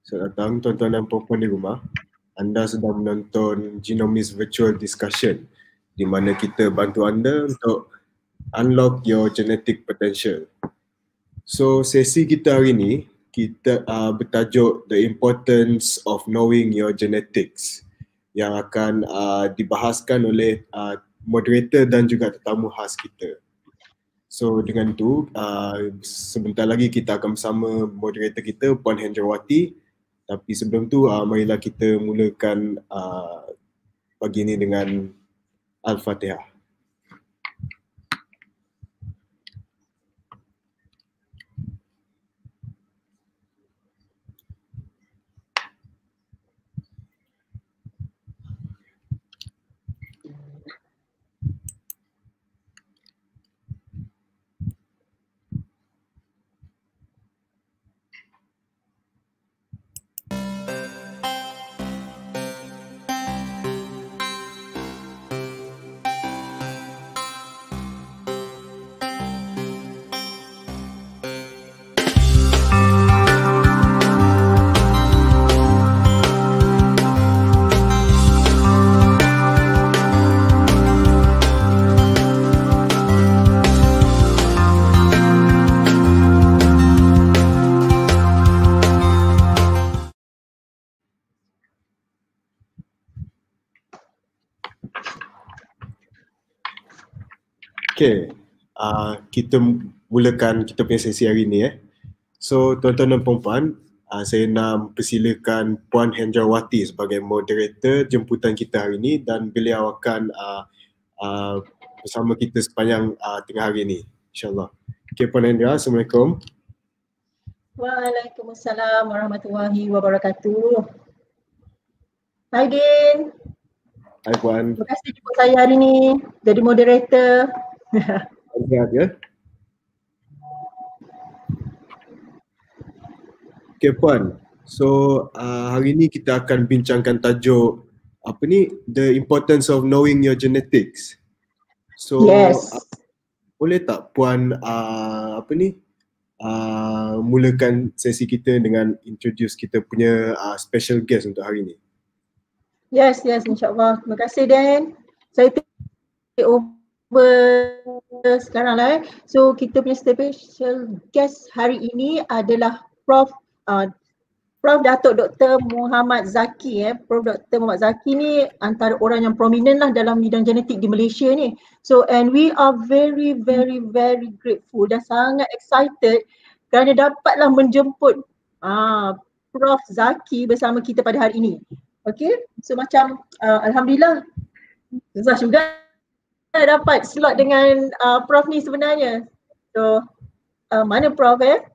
Selamat datang tuan-tuan dan puan-puan di rumah. Anda sedang menonton Genomics Virtual Discussion di mana kita bantu anda untuk unlock your genetic potential. So sesi kita hari ini kita bertajuk The Importance of Knowing Your Genetics yang akan dibahaskan oleh moderator dan juga tetamu khas kita. So dengan itu sebentar lagi kita akan bersama moderator kita Puan Hendrawati. Tapi sebelum tu marilah kita mulakan pagi ini dengan Al-Fatihah. Okay, kita mulakan kita punya sesi hari ini. So tuan-tuan dan puan-puan, saya nak persilakan Puan Hendrawati sebagai moderator jemputan kita hari ini dan beliau akan bersama kita sepanjang tengah hari ini, insyaAllah. Okay Puan Hendra, Assalamualaikum. Waalaikumsalam warahmatullahi wabarakatuh. Hai Din. Hai Puan. Terima kasih jemput saya hari ini jadi moderator. Sihat ya. Okay Puan, so hari ini kita akan bincangkan tajuk apa ni, The Importance of Knowing Your Genetics. So Yes. Boleh tak Puan mulakan sesi kita dengan introduce kita punya special guest untuk hari ini. Yes, insyaAllah. Terima kasih Dan. Saya take over sekarang lah. So kita punya special guest hari ini adalah Prof Datuk Dr. Muhammad Zaki. Prof Dr. Muhammad Zaki ni antara orang yang prominent lah dalam bidang genetik di Malaysia ni. So and we are very grateful dan sangat excited kerana dapatlah menjemput Prof Zaki bersama kita pada hari ini. Okay, so macam Alhamdulillah susah juga dapat slot dengan Prof ni sebenarnya. So mana Prof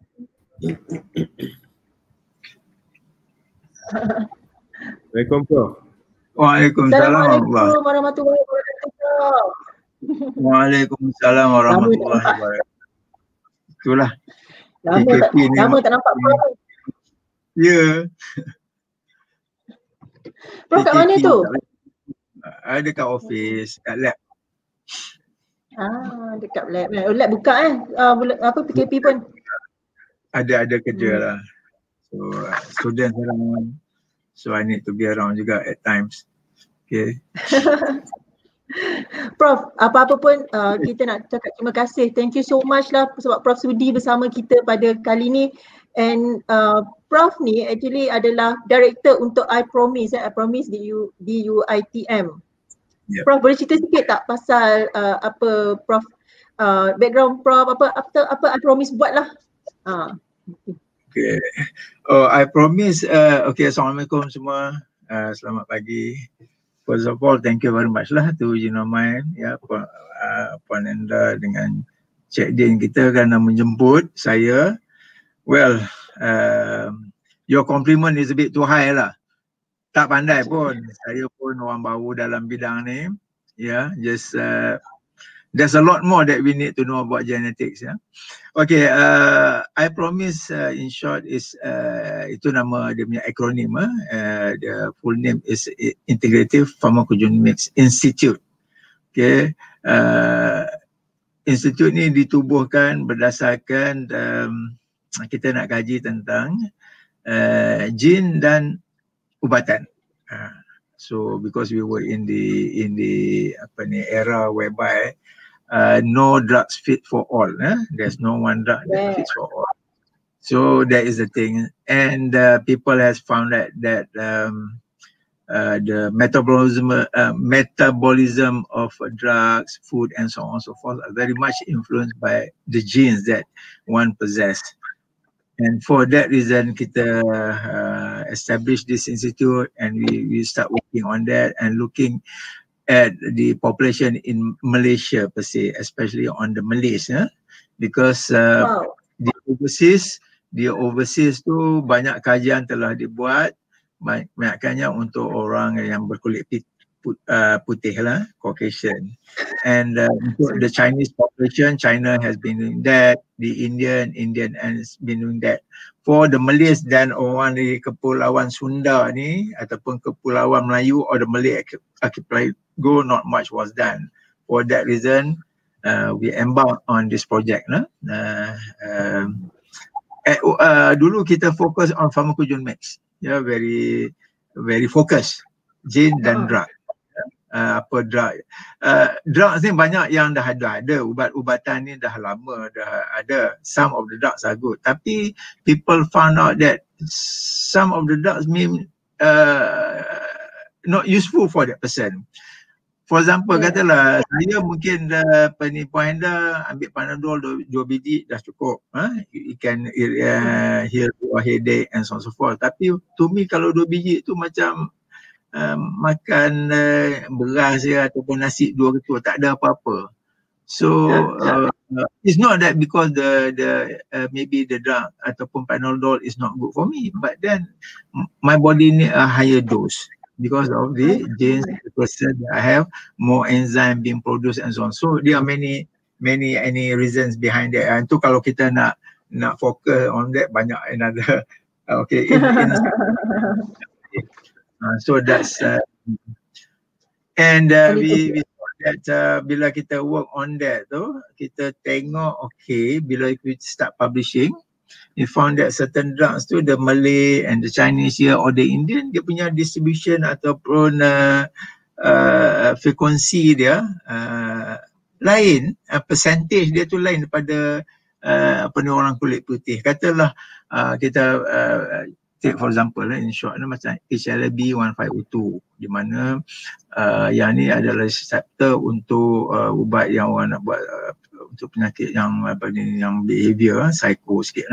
Assalamualaikum Prof. Assalamualaikum warahmatullahi wabarakatuh. Waalaikumsalam warahmatullahi wabarakatuh. Itulah. Lama tak nampak Prof. Ya. Prof kat mana tu? Ada kat office, kat lab. Dekat lab. Lab buka PKP pun. Ada kerja lah. So student around. So I need to be around juga at times. Okay. Prof, apa-apa pun kita nak cakap terima kasih. Thank you so much lah sebab Prof sudi bersama kita pada kali ni. And Prof ni actually adalah director untuk I Promise DUITM. Yeah. Prof boleh cerita sikit tak pasal apa Prof background Prof apa I Promise buat lah. Okay. I Promise okay, Assalamualaikum semua. Selamat pagi. First of all, thank you very much lah to Genomics ya, Puan Hendra dengan Cik Din kita kerana menjemput saya. Well, your compliment is a bit too high lah. Tak pandai pun. Saya pun orang baru dalam bidang ni. Yeah, just there's a lot more that we need to know about genetics. Yeah. Okay, I Promise in short is itu nama dia punya akronim. The full name is Integrative Pharmacogenomics Institute. Okay, institut ni ditubuhkan berdasarkan kita nak kaji tentang jin dan ubatan. So because we were in the era whereby no drugs fit for all. There's no one drug that fits for all. So that is the thing, and people has found that the metabolism of drugs, food, and so on and so forth are very much influenced by the genes that one possess. And for that reason, kita establish this institute, and we start working on that and looking at the population in Malaysia per se, especially on the Malays, because the overseas tu banyak kajian telah dibuat, banyaknya untuk orang yang berkulit putih lah, Caucasian. And untuk the Chinese population, China has been doing that, the Indian has been doing that. For the Malays dan orang di Kepulauan Sunda ni ataupun Kepulauan Melayu or the Malay archipelago, not much was done. For that reason, we embarked on this project. Dulu kita fokus on pharmacogenomics, very focus, gene dan drug. Drugs ni banyak yang dah ada, ubat-ubatan ni dah lama dah ada. Some of the drugs are good, tapi people found out that some of the drugs mean not useful for that person. For example, katalah saya mungkin penipuan anda ambil Panadol 2 biji dah cukup. It can heal your headache and so on so forth. Tapi to me kalau 2 biji tu macam makan beras ya ataupun nasi 2 ketua, tak ada apa-apa. So it's not that because the maybe the drug ataupun Panadol is not good for me, but then my body need a higher dose. Because of the genes, the person that I have, more enzyme being produced and so on. So there are many reasons behind that. And tu kalau kita nak focus on that, banyak another. Okay. So that's and we thought that bila kita work on that tu, kita tengok okay, bila we start publishing, we found that certain drugs tu, the Malay and the Chinese here or the Indian, dia punya distribution ataupun frekuensi dia lain, percentage dia tu lain daripada orang kulit putih. Katalah kita take for example in short macam HLA-B 1502, di mana yang ni adalah reseptor untuk ubat yang orang nak buat untuk penyakit yang behavior, psycho sikit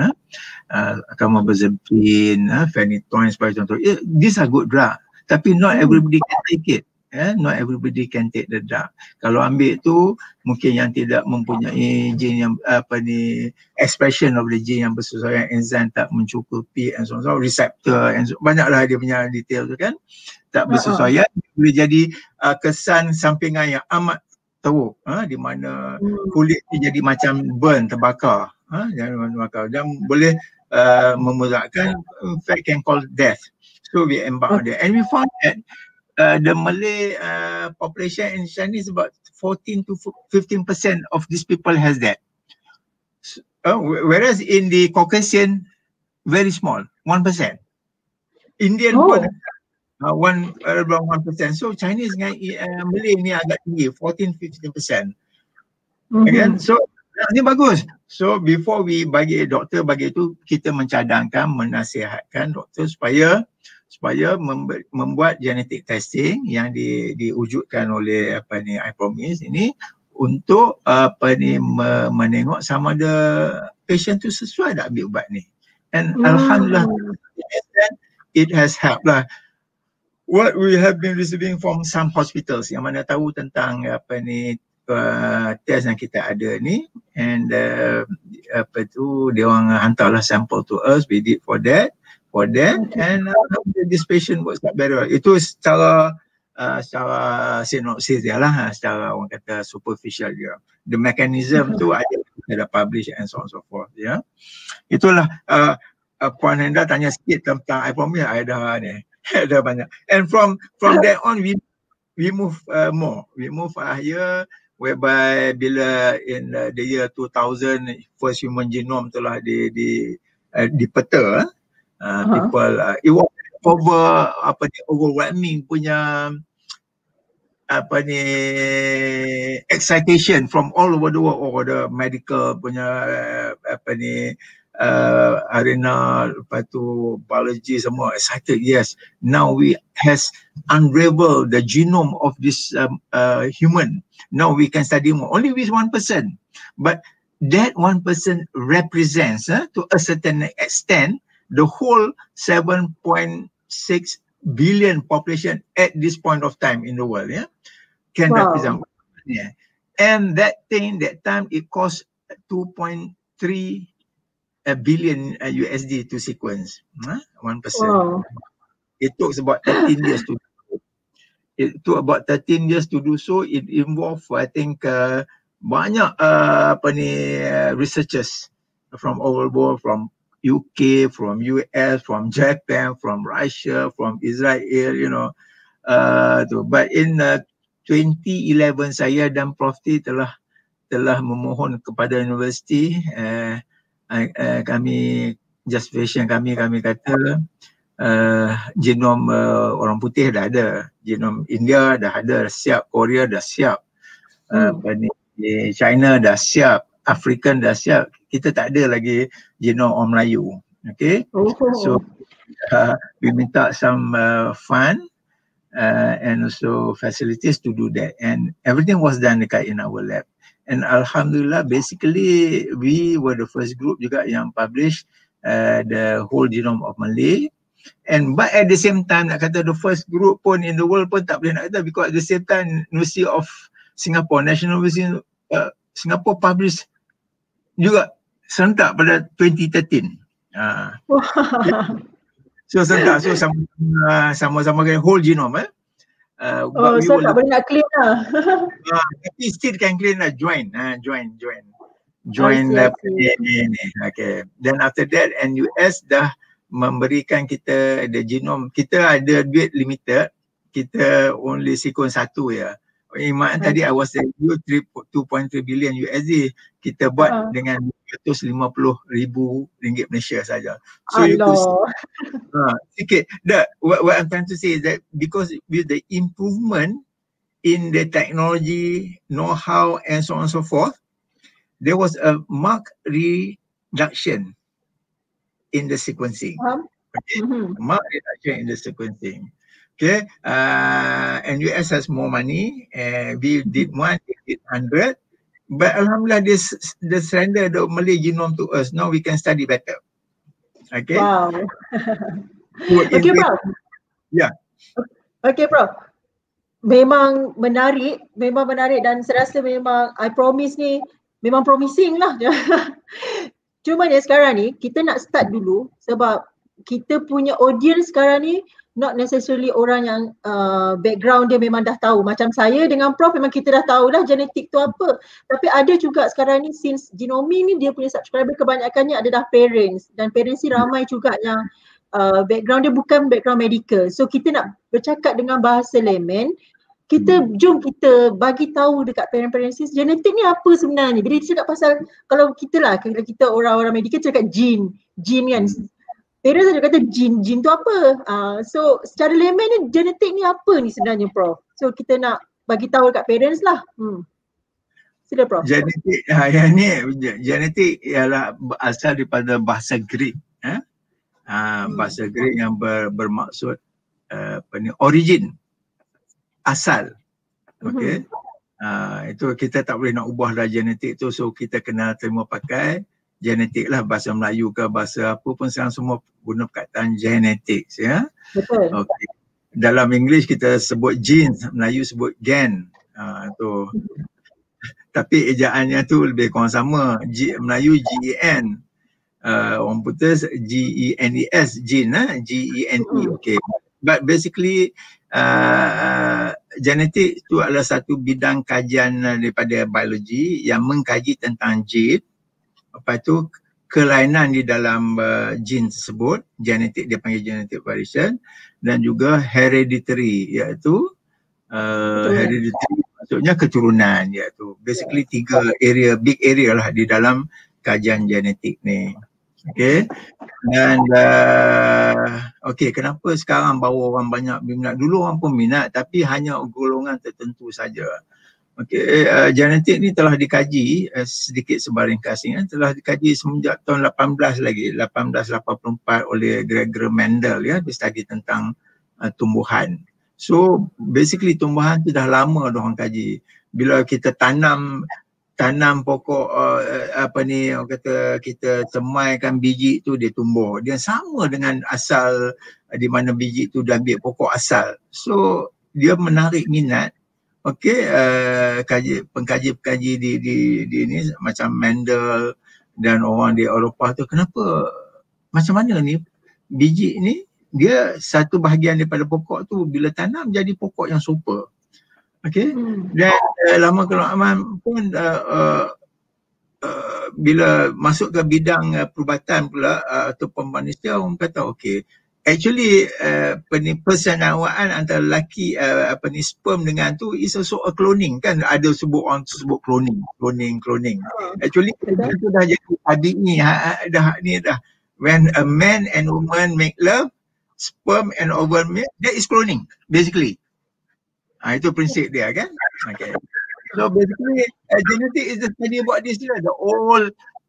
carbamazepine, phenytoin sebagai contoh. These are good drug, tapi not everybody can take it. Not everybody can take the drug. Kalau ambil tu mungkin yang tidak mempunyai gene yang expression of the gene yang bersesuaian, enzyme tak mencukupi and so on, receptor and so, banyaklah dia punya detail tu kan, tak bersesuaian, boleh jadi kesan sampingan yang amat teruk, di mana kulit ni jadi macam burn, terbakar, dan boleh memudaratkan, in fact can cause death. So we embark on that, and we found that the Malay population in China is about 14 to 15% of these people has that. Whereas in the Caucasian, very small, 1%. Indian pun around 1%. So Chinese dengan Malay ni agak tinggi, 14-15%. Again, so ni bagus. So before we bagi doktor bagi itu, kita mencadangkan, menasihatkan doktor supaya membuat genetic testing yang diwujudkan oleh I Promise ini untuk menengok sama ada patient tu sesuai tak ambil ubat ni. And alhamdulillah it has helped lah. What we have been receiving from some hospitals yang mana tahu tentang test yang kita ada ni, and dia orang hantarlah sample to us, we did for that, and this patient works out better. Itu secara synopsis dia lah, secara orang kata superficial dia. The mechanism tu ada publish and so on so forth, ya. Itulah Puan Henda tanya sikit tentang I Promise, ada ni. Ada banyak. And from that on we move more. We move higher, whereby bila in the year 2000 first human genome telah dipeta, People it was overwhelming punya excitation from all over the world, or the medical punya arena, lepas tu biology semua excited. Yes, now we has unraveled the genome of this human. Now we can study more, only with 1%, but that 1% represents to a certain extent the whole 7.6 billion population at this point of time in the world, can represent. And that time it cost 2.3 billion USD to sequence, 1%. Wow. It took about 13 years to do. It took about 13 years to do so. It involved, I think, banyak researchers from all over the world, from UK, from US, from Japan, from Russia, from Israel, you know. But in 2011 saya dan Prof T telah memohon kepada universiti, kami justification kami kata genom orang putih dah ada, genom India dah ada, siap, Korea dah siap, China dah siap, African dah siap, kita tak ada lagi genom orang Melayu. Okay, so we minta some fund and also facilities to do that, and everything was done dekat in our lab. And Alhamdulillah, basically we were the first group juga yang publish the whole genome of Malay. And but at the same time, nak kata the first group pun in the world pun tak boleh nak kata, because at the same time University of Singapore, National University Singapore publish juga serentak pada 2013. So serentak, so sama-sama kan whole genome. So tak boleh nak claim lah. Tapi still can claim lah, join. Okay. Then after that, NUS dah memberikan kita the genome. Kita ada duit limited, kita only sequence satu ya. Iman tadi I was saying 2.3 billion USD, kita buat dengan 250,000 ringgit Malaysia saja. So you could sikit. What I'm trying to say is that because with the improvement in the technology, know-how and so on and so forth, there was a marked reduction in the sequencing. Okay, marked reduction in the sequencing. Okay, and US has more money. We did one, we did 100, but Alhamdulillah, they surrender the Malay genome to us. Now we can study better. Okay. Wow. Okay, Prof. Yeah. Okay, Prof. Memang menarik dan saya rasa memang I promise ni memang promising lah. Cuma ni sekarang ni kita nak start dulu sebab kita punya audience sekarang ni not necessarily orang yang background dia memang dah tahu. Macam saya dengan Prof memang kita dah tahu lah genetik tu apa. Tapi ada juga sekarang ni since Genomic ni dia punya subscriber kebanyakannya adalah parents, dan parents ni ramai juga yang background dia bukan background medical. So kita nak bercakap dengan bahasa layman. Jom kita bagi tahu dekat parents-parents ni genetik ni apa sebenarnya. Bila dia cakap pasal, kalau kita orang-orang medical cakap gene kan. Parents ada kata jin tu apa? So secara layman ni genetik ni apa ni sebenarnya, Prof? So kita nak bagi tahu dekat parents lah. Sila, Prof. Genetik ialah asal daripada bahasa Greek. Bahasa Greek yang bermaksud origin, asal. Okay. Itu kita tak boleh nak ubah dah genetik tu, so kita kena terima pakai genetik lah. Bahasa Melayu ke bahasa apa pun sekarang semua guna perkataan genetik, ya. Betul. Okay. Dalam English kita sebut genes, Melayu sebut gen. Tu. Tapi ejaannya tu lebih kurang sama. Melayu G-E-N. Orang Putih G-E-N-E-S, gene, G-E-N-E. Okay. But basically genetik tu adalah satu bidang kajian daripada biologi yang mengkaji tentang gene. Lepas tu kelainan di dalam gene tersebut, genetik dia panggil genetic variation, dan juga hereditary, iaitu hereditary maksudnya keturunan, iaitu basically 3 area, big area lah di dalam kajian genetik ni. Okay. Dan okay, kenapa sekarang baru orang banyak minat? Dulu orang pun minat tapi hanya golongan tertentu saja. Okay, genetik ni telah dikaji sedikit sebaringkas ni telah dikaji semenjak tahun 1884 oleh Gregor Mendel ya, dia study tentang tumbuhan. So basically tumbuhan tu dah lama orang kaji. Bila kita tanam pokok orang kata kita semaikan biji tu dia tumbuh. Dia sama dengan asal di mana biji tu dah ambil pokok asal. So dia menarik minat. Okey, pengkaji-pengkaji di ni macam Mendel dan orang di Eropah tu, kenapa macam mana ni biji ni dia satu bahagian daripada pokok tu bila tanam jadi pokok yang super. Okey, dan lama kelamaan pun bila masuk ke bidang perubatan pula ataupun manusia, orang kata okey, actually persenawaan antara lelaki sperm dengan tu is also a cloning kan, ada orang sebut cloning. Actually itu dah jadi tabi'i dah when a man and woman make love, sperm and ovum, that is cloning basically. Itu prinsip dia kan. Okay. So basically genetic is the study about this lah, the whole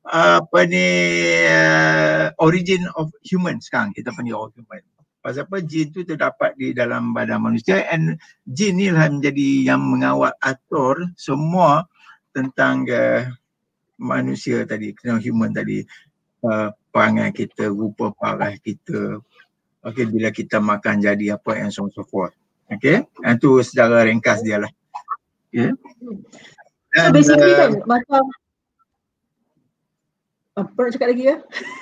origin of human sekarang kita panggil all human. Pasal apa? Jin tu terdapat di dalam badan manusia, and jin ni lah menjadi yang mengawal atur semua tentang manusia tadi, human tadi, perangai kita, rupa parah kita. Okay, bila kita makan jadi apa and so forth. Okay, itu secara ringkas dia lah. Okay. So basically kan macam apa nak cakap lagi ya?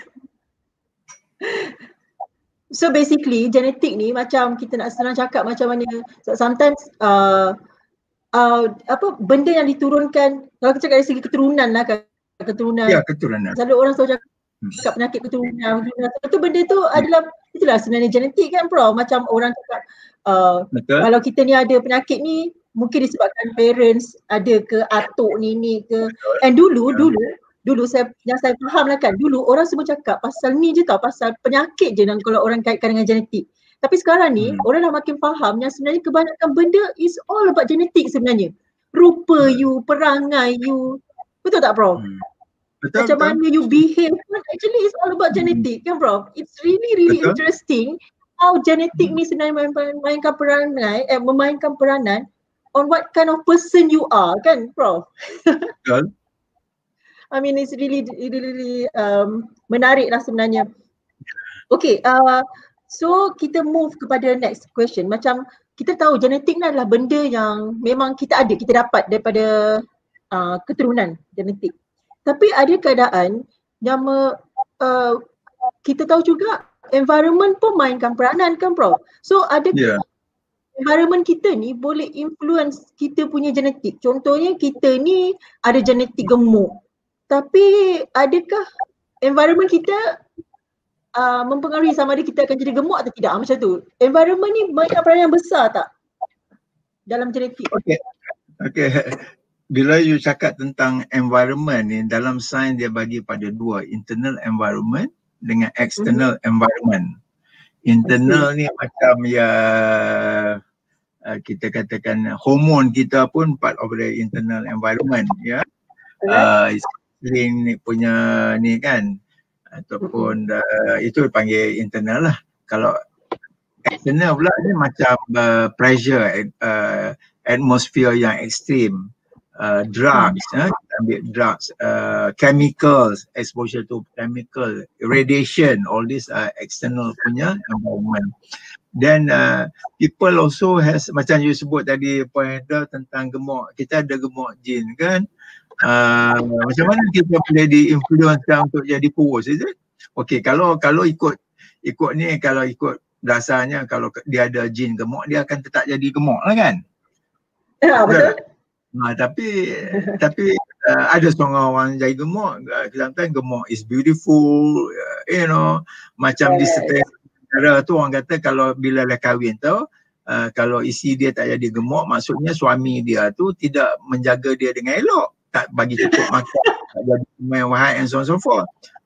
So basically genetik ni macam kita nak senang cakap macam mana, sometimes benda yang diturunkan, kalau kita cakap dari segi keturunan lah kan, keturunan. Ya, keturunan. Selalu orang selalu cakap penyakit keturunan. Itu benda tu adalah, itulah sebenarnya genetik kan bro. Macam orang cakap kalau kita ni ada penyakit ni mungkin disebabkan parents ada ke, atuk, nenek ke. And dulu yang saya faham lah kan, dulu orang semua cakap pasal ni je tau, pasal penyakit je kalau orang kaitkan dengan genetik. Tapi sekarang ni orang dah makin faham yang sebenarnya kebanyakan benda is all about genetik sebenarnya. Rupa you, perangai you. Betul tak bro? Macam mana you behave, actually it's all about genetik kan bro. It's really interesting how genetik ni sebenarnya memainkan peranan on what kind of person you are kan bro. Betul. I mean it's really menarik lah sebenarnya. Okay, so kita move kepada next question. Macam kita tahu genetik ni adalah benda yang memang kita dapat daripada keturunan genetik. Tapi ada keadaan yang kita tahu juga environment pun mainkan peranan kan bro. So adakah environment kita ni boleh influence kita punya genetik? Contohnya kita ni ada genetik gemuk. Tapi adakah environment kita mempengaruhi sama ada kita akan jadi gemuk atau tidak? Macam tu. Environment ni mainkan peranan yang besar tak dalam genetik? Okay. Bila you cakap tentang environment ni, dalam sains dia bagi pada dua, internal environment dengan external environment. Internal ni macam kita katakan hormon kita pun part of the internal environment ya. Ni punya ni kan, ataupun itu dipanggil internal lah. Kalau external pula ni macam pressure, atmosphere yang ekstrim. Drugs, ambil drugs, chemicals, exposure to chemical, radiation, all this external punya environment. Then people also has, macam you sebut tadi pointer tentang gemuk, kita ada gemuk jin kan. Macam mana kita boleh di-influencekan untuk jadi kurus, is it? Okay, kalau ikut ni, kalau ikut dasarnya, kalau dia ada jin gemuk, dia akan tetap jadi gemuk lah kan? Ya, betul. Tapi ada seorang orang jadi gemuk, kadang-kadang gemuk is beautiful, macam di setiap negara tu orang kata kalau bila dah kahwin tu, kalau isi dia tak jadi gemuk, maksudnya suami dia tu tidak menjaga dia dengan elok, tak bagi cukup makan, tak jadi kemewahan and so on so forth.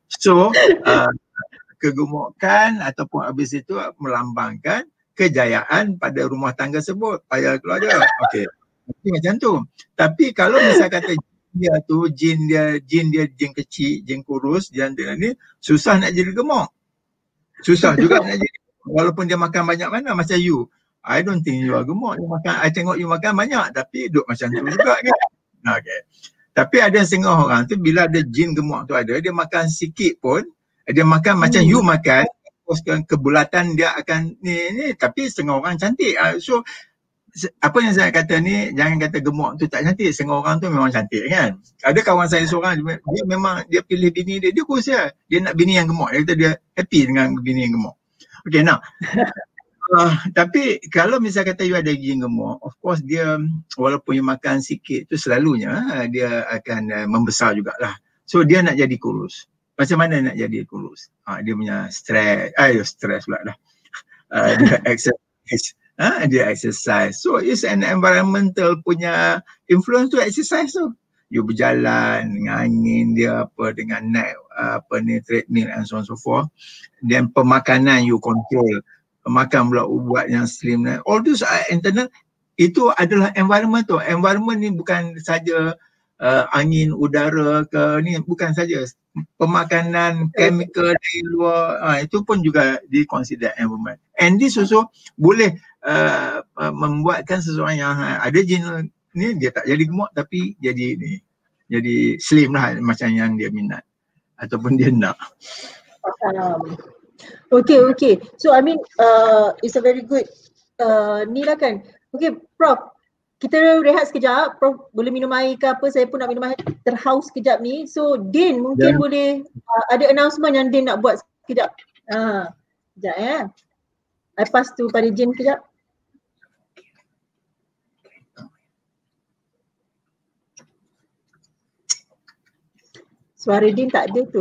So kegemukan ataupun habis itu melambangkan kejayaan pada rumah tangga tersebut, pada keluarga. Okey. Macam tu. Tapi kalau misal kata dia tu jin jin kecil, jin kurus, jin ni susah nak jadi gemuk. Susah juga nak jadi, walaupun dia makan banyak mana macam you. I don't think you are gemuk. You makan, I tengok you makan banyak tapi duduk macam tu juga kan. Okey. Tapi ada setengah orang tu bila ada jin gemuk tu ada, dia makan sikit pun, dia makan macam you makan, teruskan kebulatan dia akan ni tapi setengah orang cantik. So apa yang saya kata ni, jangan kata gemuk tu tak cantik, setengah orang tu memang cantik kan. Ada kawan saya seorang, dia memang dia pilih bini dia kurus dia. Dia nak bini yang gemuk. Dia kata dia happy dengan bini yang gemuk. Okay, now tapi kalau misal kata you ada jin gemuk, of course dia walaupun you makan sikit tu selalunya dia akan membesar jugalah. So dia nak jadi kurus. Macam mana nak jadi kurus? Dia punya stres pula dah. Dia exercise. Dia exercise. So it's an environmental punya influence tu, exercise tu. You berjalan dengan angin dia dengan naik treadmill and so on so forth. Then pemakanan you control. Makan pula ubat yang slim. All those are internal. Itu adalah environment tu. Environment ni bukan saja angin, udara ke ni, bukan saja. Pemakanan, chemical dari luar, itu pun juga di-consider environment. And this also boleh membuatkan seseorang yang ada jin ni, dia tak jadi gemuk tapi jadi ni, jadi slim lah macam yang dia minat ataupun dia nak. Okay. So I mean it's a very good ni lah kan. Okay Prof, kita rehat sekejap. Prof boleh minum air ke apa, saya pun nak minum air, terhaus sekejap ni. So Din mungkin boleh ada announcement yang Din nak buat sekejap. Sekejap ya. I pass tu pada Din sekejap. Suara Din tak ada tu.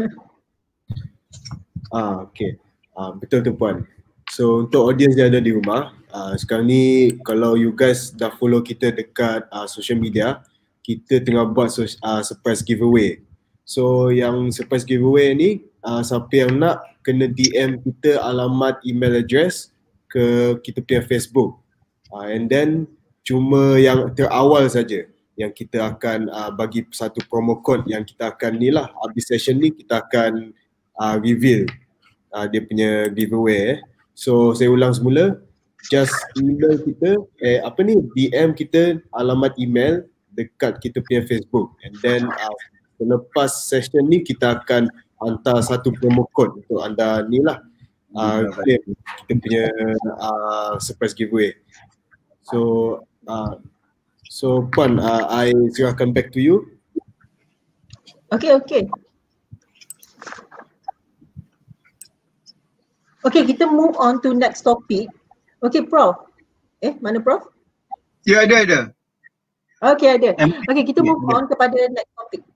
Okay. Betul tu Puan. So untuk audience yang ada di rumah, sekarang ni kalau you guys dah follow kita dekat social media, kita tengah buat surprise giveaway. So yang surprise giveaway ni, siapa yang nak kena DM kita alamat email address ke kita punya Facebook. And then cuma yang terawal saja yang kita akan bagi satu promo code yang kita akan ni lah, habis session ni kita akan reveal dia punya giveaway. So saya ulang semula, just email kita, DM kita alamat email dekat kita punya Facebook, and then selepas session ni kita akan hantar satu promo code untuk anda ni lah, kita punya surprise giveaway. So Puan, I silakan back to you. Okay. Okay, kita move on to next topic. Okay, Prof. Mana Prof? Ya, ada. Okay, ada. Okay, kita move on kepada next topic.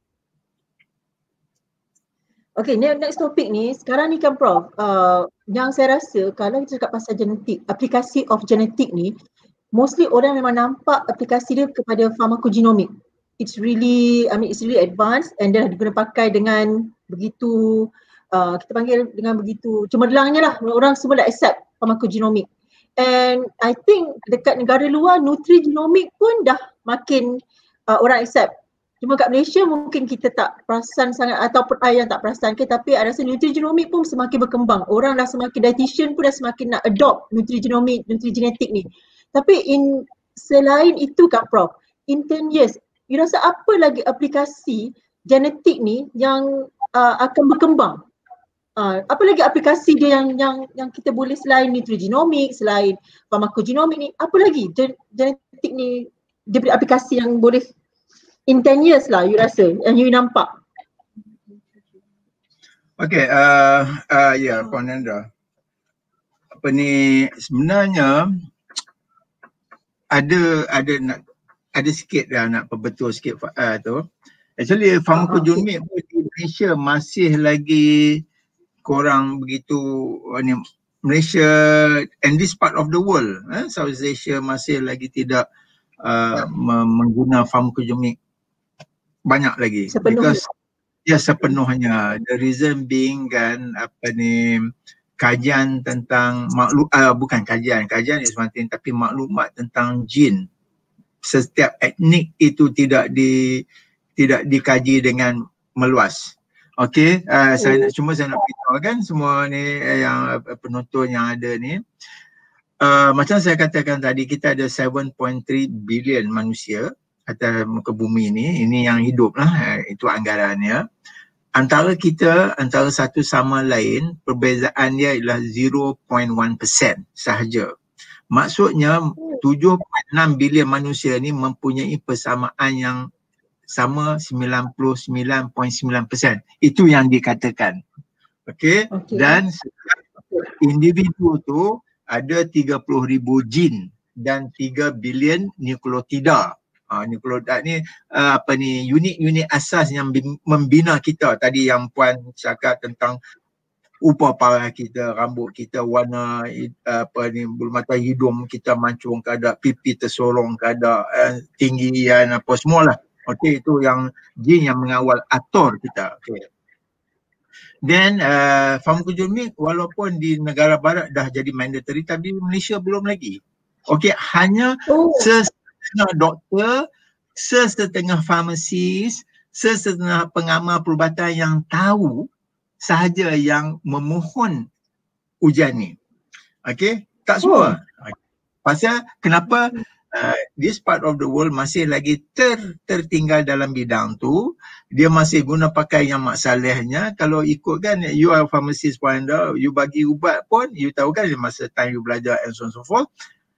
Okay, next topic ni, sekarang ni kan Prof, yang saya rasa kalau kita cakap pasal genetik, aplikasi of genetik ni, mostly orang memang nampak aplikasi dia kepada pharmacogenomic. It's really advanced and dah diguna pakai dengan begitu, kita panggil dengan begitu cemerlangnya lah, orang semua dah accept pharmacogenomic. And I think dekat negara luar nutrigenomic pun dah makin orang accept. Cuma kat Malaysia mungkin kita tak perasan sangat, ataupun yang tak perasan ke, tapi I rasa nutrigenomic pun semakin berkembang. Orang dah semakin, dietitian pun dah semakin nak adopt nutrigenetik ni. Tapi selain itu kan Prof, in 10 years, you rasa apa lagi aplikasi genetik ni yang akan berkembang? Apa lagi aplikasi dia yang kita boleh selain nutrigenomic, selain pharmacogenomic ni, apa lagi genetik ni dia punya aplikasi yang boleh in 10 years lah you rasa, yang you nampak? Okay, Puan Nanda. Apa ni, sebenarnya ada sikit dah nak perbetul sikit tu. Actually pharmacogenomic di Malaysia masih lagi kurang begitu ni. Malaysia and this part of the world, Southeast Asia masih lagi tidak menggunakan pharmacogenomic banyak lagi. Because Ya, sepenuhnya. The reason being kan kajian tentang bukan kajian is one thing, tapi maklumat tentang jin setiap etnik itu tidak dikaji dengan meluas. Okey, saya nak beritahu kan semua ni yang penonton yang ada ni. Macam saya katakan tadi, kita ada 7.3 bilion manusia atas muka bumi ni. Ini yang hidup lah, itu anggarannya. Antara satu sama lain, perbezaan dia ialah 0.1% sahaja. Maksudnya 7.6 bilion manusia ni mempunyai persamaan yang sama 99.9%. Itu yang dikatakan. Okey. Dan individu tu ada 30,000 jin dan 3 bilion nukleotida. Nukleotida ni unit-unit asas yang membina kita. Tadi yang Puan cakap tentang upah parah kita, rambut kita warna bulu mata hidung kita mancung ke ada, pipi tersorong ke ada, tinggian apa semualah. Okey, itu yang jin yang mengawal atur kita. Okey. Then farmakogenomik walaupun di negara barat dah jadi mandatory, tapi Malaysia belum lagi. Okey, hanya sesetengah doktor, sesetengah farmasis, sesetengah pengamal perubatan yang tahu sahaja yang memohon ujian ni. Okey, tak semua. Pasal kenapa this part of the world masih lagi tertinggal dalam bidang tu, dia masih guna pakai yang maksalahnya. Kalau ikut kan, you are pharmacist pun anda, you bagi ubat pun, you tahu kan masa time you belajar and so on so forth,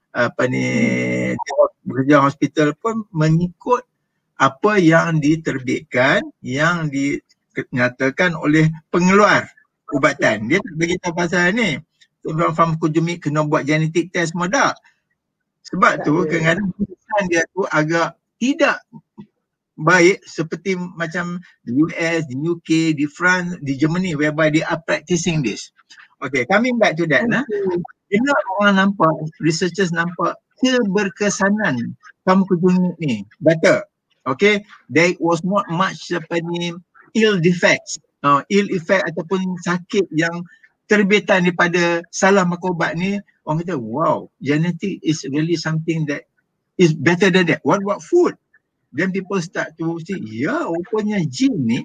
bekerja hospital pun mengikut apa yang diterbitkan, yang dinyatakan oleh pengeluar ubatan. Dia tak beritahu pasal ni. Orang farmakogenomik kena buat genetic test semua tak. Sebab tu kadang-kadang keputusan dia tu agak tidak baik seperti macam di US, di UK, di France, di Germany whereby they are practicing this. Okay, coming back to that. Bila orang nampak, researchers nampak keberkesanan farmakogenomik ni better. Okay, there was not much ill effect ataupun sakit yang terbitan daripada salah makan ubat ni. Orang kata, wow, genetic is really something that is better than that. What about food? Then people start to see, rupanya jin ni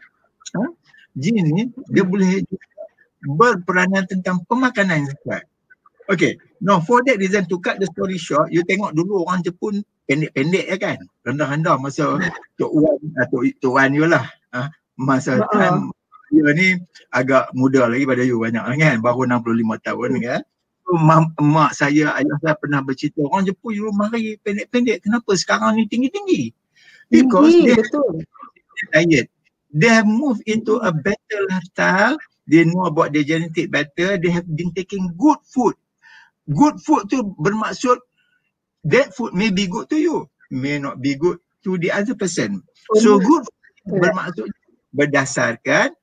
dia boleh berperanan tentang pemakanan juga. Okay, now for that reason, to cut the story short, you tengok dulu orang Jepun pendek-pendek kan, rendah-rendah masa Tok Wan you lah. Masa time dia ni agak muda lagi pada you banyak kan, baru 65 tahun kan. So, mak saya, ayah saya pernah bercerita, orang Jepun dulu mari pendek-pendek, kenapa sekarang ni tinggi-tinggi? Because diet. They have moved into a better lifestyle, they know about their genetic better, they have been taking good food. Good food tu bermaksud that food may be good to you, may not be good to the other person. So good food bermaksud berdasarkan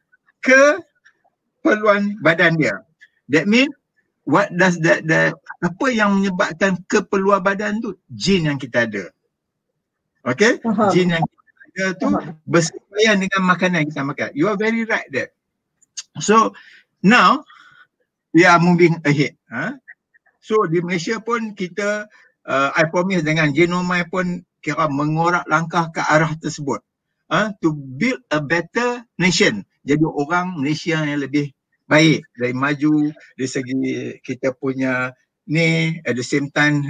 keperluan badan dia. That means what does that apa yang menyebabkan keperluan badan tu? Jin yang kita ada. Okay? Jin yang kita ada tu bersesuaian dengan makanan yang kita makan. You are very right there. So now we are moving ahead. So di Malaysia pun kita I promise dengan Genomai pun kira mengorak langkah ke arah tersebut. To build a better nation. Jadi orang Malaysia yang lebih baik, dari maju dari segi kita punya ni, at the same time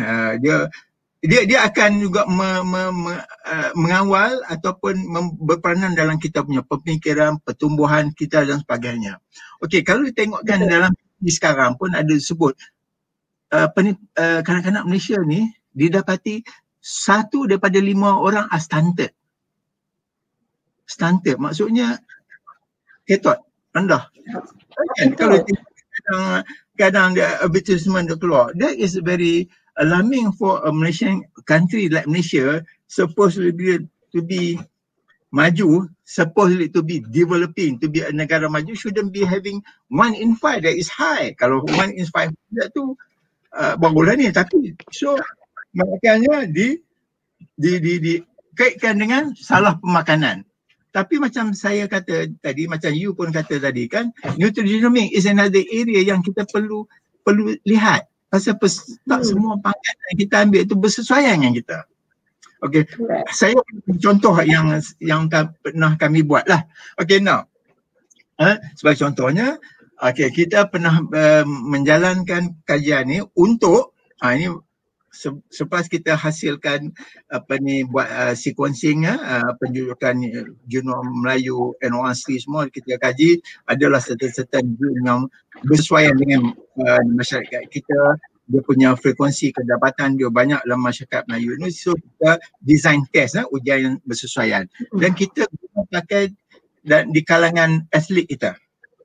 dia akan juga mengawal ataupun berperanan dalam kita punya pemikiran, pertumbuhan kita dan sebagainya. Okey, kalau ditengokkan dalam sekarang pun ada disebut kanak-kanak Malaysia ni didapati 1 daripada 5 orang are stunted. Stunted maksudnya ketot, rendah. Kan? Kalau kadang dia advertisement dia keluar, that is very alarming for a Malaysian country like Malaysia, supposedly to be maju, supposedly to be developing, to be a negara maju, shouldn't be having 1 in 5 that is high. Kalau 1 in 5 tu barulah ni, tapi so makanya dikaitkan dengan salah pemakanan. Tapi macam saya kata tadi, macam you pun kata tadi kan, nutrigenomics is another area yang kita perlu lihat. Pasal tak semua pangkat yang kita ambil tu bersesuaian dengan kita. Okay, saya contoh yang pernah kami buat lah. Okay, now sebagai contohnya, okay, kita pernah menjalankan kajian ni untuk ini selepas kita hasilkan buat sequencing penjurukan genom Melayu and orang asli semua, kita kaji adalah certain gene yang bersesuaian dengan masyarakat kita, dia punya frekuensi kedapatan dia banyak dalam masyarakat Melayu ni. So kita design test ujian yang bersesuaian dan kita pakai dan di kalangan atlet kita.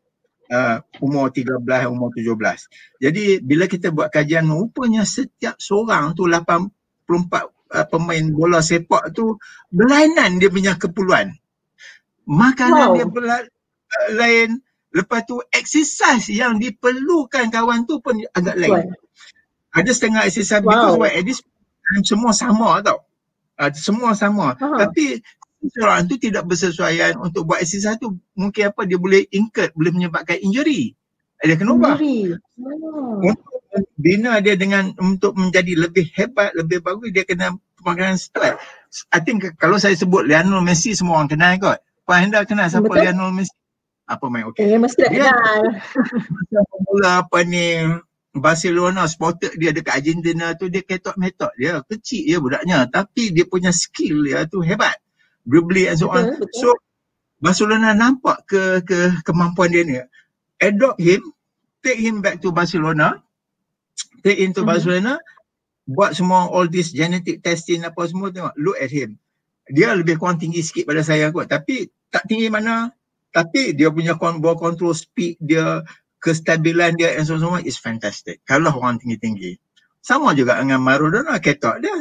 Umur 13, umur 17. Jadi bila kita buat kajian, rupanya setiap seorang tu 84 pemain bola sepak tu berlainan dia punya keperluan. Makanan dia lain, lepas tu exercise yang diperlukan kawan tu pun agak lain. Ada setengah exercise because at this time semua sama tau. Semua sama. Tapi seorang tu tidak bersesuaian untuk buat exercise tu, mungkin dia boleh boleh menyebabkan injury. Dia kena ubah. Untuk bina dia untuk menjadi lebih hebat, lebih bagus, dia kena pemakanan sesuai. I think kalau saya sebut Lionel Messi, semua orang kenal kot. Pak Hendra kenal siapa Lionel Messi? Apa main mesti dia kenal. Mula Barcelona, spotted dia dekat Argentina tu, dia ketok-metok dia, kecil dia budaknya, tapi dia punya skill dia tu hebat. Dribbling and so on. So Barcelona nampak kemampuan dia ni. Adopt him, take him back to Barcelona, take him to Barcelona, buat semua all this genetic testing apa semua, tengok, look at him. Dia lebih kurang tinggi sikit pada saya kot, tapi tak tinggi mana. Tapi dia punya ball control, speed dia, kestabilan dia and so on is fantastic. Kalau orang tinggi-tinggi. Sama juga dengan Maradona, ketok dia.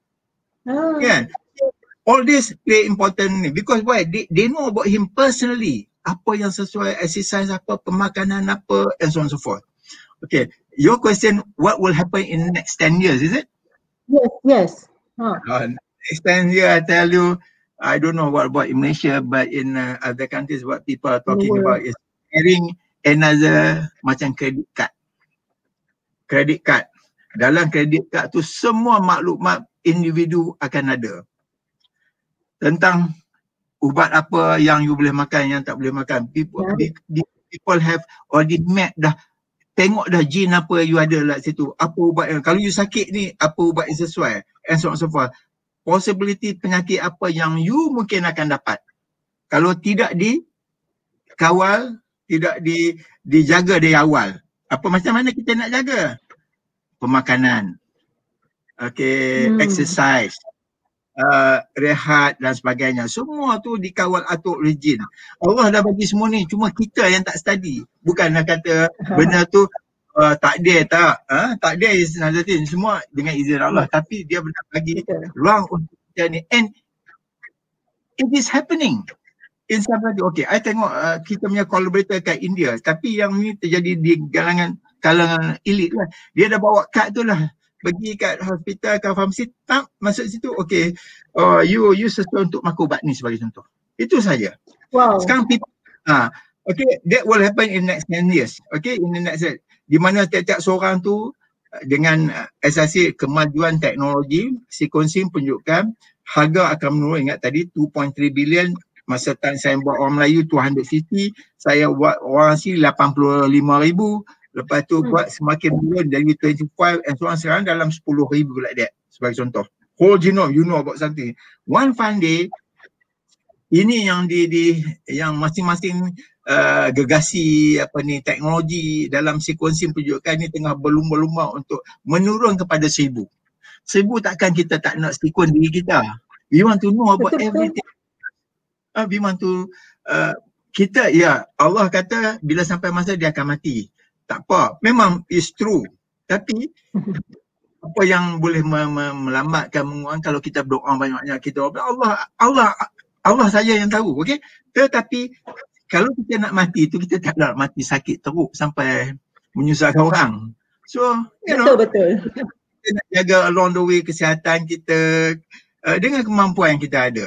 Kan? All this play important because why? They know about him personally. Apa yang sesuai, exercise apa, pemakanan apa, and so on and so forth. Okay, your question, what will happen in the next 10 years, is it? Yes. Next 10 years, I tell you, I don't know what about in Malaysia, but in other countries, what people are talking about is having another macam credit card. Credit card. Dalam credit card tu, semua maklumat individu akan ada. Tentang ubat apa yang you boleh makan, yang tak boleh makan. People have already met dah, tengok dah gene apa you ada lah situ. Apa ubat yang, kalau you sakit ni, apa ubat yang sesuai, and so on so forth. Possibility penyakit apa yang you mungkin akan dapat. Kalau tidak dikawal, tidak dijaga dari awal. Apa macam mana kita nak jaga? Pemakanan. Exercise. Rehat dan sebagainya. Semua tu dikawal atur oleh jin. Allah dah bagi semua ni, cuma kita yang tak study. Bukan nak kata benda tu takdir tak. Takdir is another thing. Semua dengan izin Allah. Tapi dia benar bagi ruang untuk kita ni. And it is happening. In somebody, I tengok kita punya collaborator kat India. Tapi yang ni terjadi di kalangan elit lah. Dia dah bawa kad tu lah. Pergi kat hospital, kat farmasi, tak masuk situ, you sesuai untuk makan ubat ni sebagai contoh. Itu saja. Sekarang people, that will happen in next 10 years. In the next, di mana tiap-tiap seorang tu dengan asasi kemajuan teknologi, sequencing penunjukkan harga akan menurun. Ingat tadi 2.3 bilion, masa time saya buat orang Melayu 250, saya buat orang asli 85,000. Lepas tu buat semakin turun dari 25 and so on, sekarang dalam 10,000 like that. Sebagai contoh. Whole genome, you know about something. One fine day, ini yang yang masing-masing gegasi teknologi dalam sequencing penunjukan ni tengah berlumba-lumba untuk menurun kepada 1,000. 1,000 takkan kita tak nak sequence diri kita. We want to know about everything. We want to, kita, Allah kata bila sampai masa dia akan mati. Tak apa, memang is true. Tapi apa yang boleh melambatkan, mengurangkan kalau kita berdoa banyak-banyak, kita Allah saja yang tahu, okey? Tetapi kalau kita nak mati tu, kita tak nak mati sakit teruk sampai menyusahkan orang. So, betul. Kita nak jaga along the way kesihatan kita dengan kemampuan yang kita ada.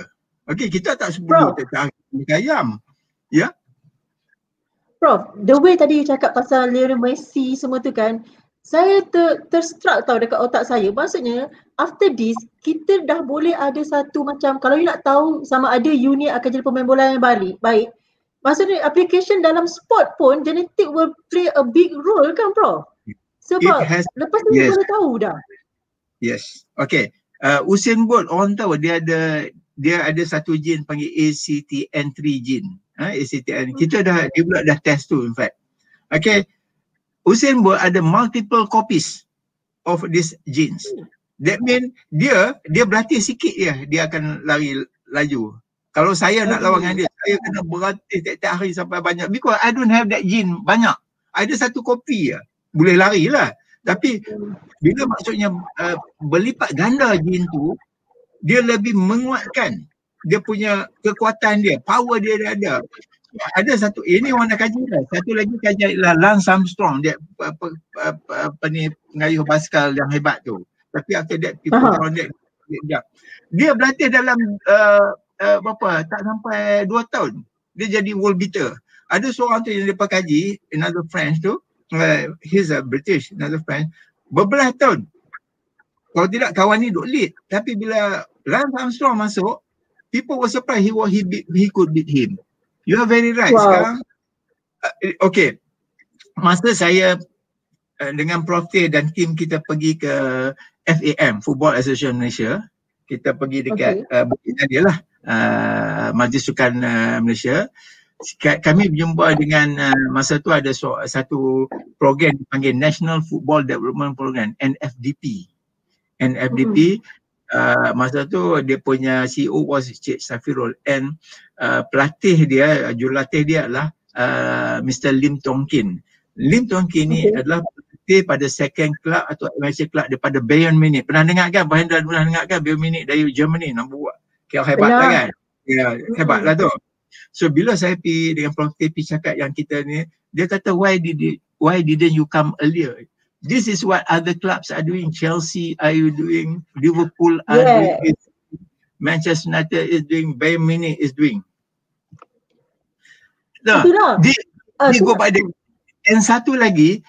Okey, kita tak Prof. sebut tentang ayam. Ya. Prof, the way tadi cakap pasal Lionel Messi semua tu kan, saya terstruck tau dekat otak saya. Maksudnya after this kita dah boleh ada satu macam, kalau you nak tahu sama ada you ni akan jadi pemain bola yang baik, maksudnya application dalam sport pun genetik will play a big role kan Prof? Sebab lepas ni you boleh tahu dah. Yes. Okay. Usain Bolt orang tahu dia ada satu gene panggil ACTN3 gene. ACTN. Dia pula dah test tu in fact. Okay. Usain Bolt ada multiple copies of this genes. That mean dia berlatih sikit dia akan lari laju. Kalau saya nak lawan dengan dia, saya kena berlatih tiap-tiap hari sampai banyak. Because I don't have that gene banyak. Ada satu kopi boleh lari lah. Tapi bila maksudnya berlipat ganda gene tu, dia lebih menguatkan dia punya kekuatan dia, power dia ada. Ada satu, ini orang dah kaji lah. Satu lagi kaji lah Lance Armstrong, dia pengayuh basikal yang hebat tu. Tapi after that people around that dia berlatih dalam berapa, tak sampai 2 tahun dia jadi world beater. Ada seorang tu yang dia kaji, another French tu, he's a British, another French, berbelas tahun. Kalau tidak kawan ni duk lead. Tapi bila Lance Armstrong masuk, people were surprised he could beat him. You are very right. Wow. Sekarang okay, masa saya dengan Prof T dan tim kita pergi ke FAM, Football Association Malaysia, kita pergi dekat Bukit Nadia lah, Majlis Sukan Malaysia. Kami berjumpa dengan masa tu ada satu program dipanggil National Football Development Program, NFDP. Masa tu dia punya CEO was Cik Safirul, and pelatih dia, jurulatih dia adalah Mr. Lim Tong Kin. Lim Tong Kin ni adalah pelatih pada second club atau amateur club daripada Bayern Munich. Pernah dengar kan? Bahendra pernah dengar kan? Bayern Munich dari Germany, nombor kira hebat lah kan? Ya, hebat lah tu. So bila saya pergi dengan Prof T cakap yang kita ni, dia kata why didn't you come earlier? This is what other clubs are doing. Chelsea are you doing, Liverpool are doing it, Manchester United is doing, Bayern Munich is doing. No, dia go by the, and satu lagi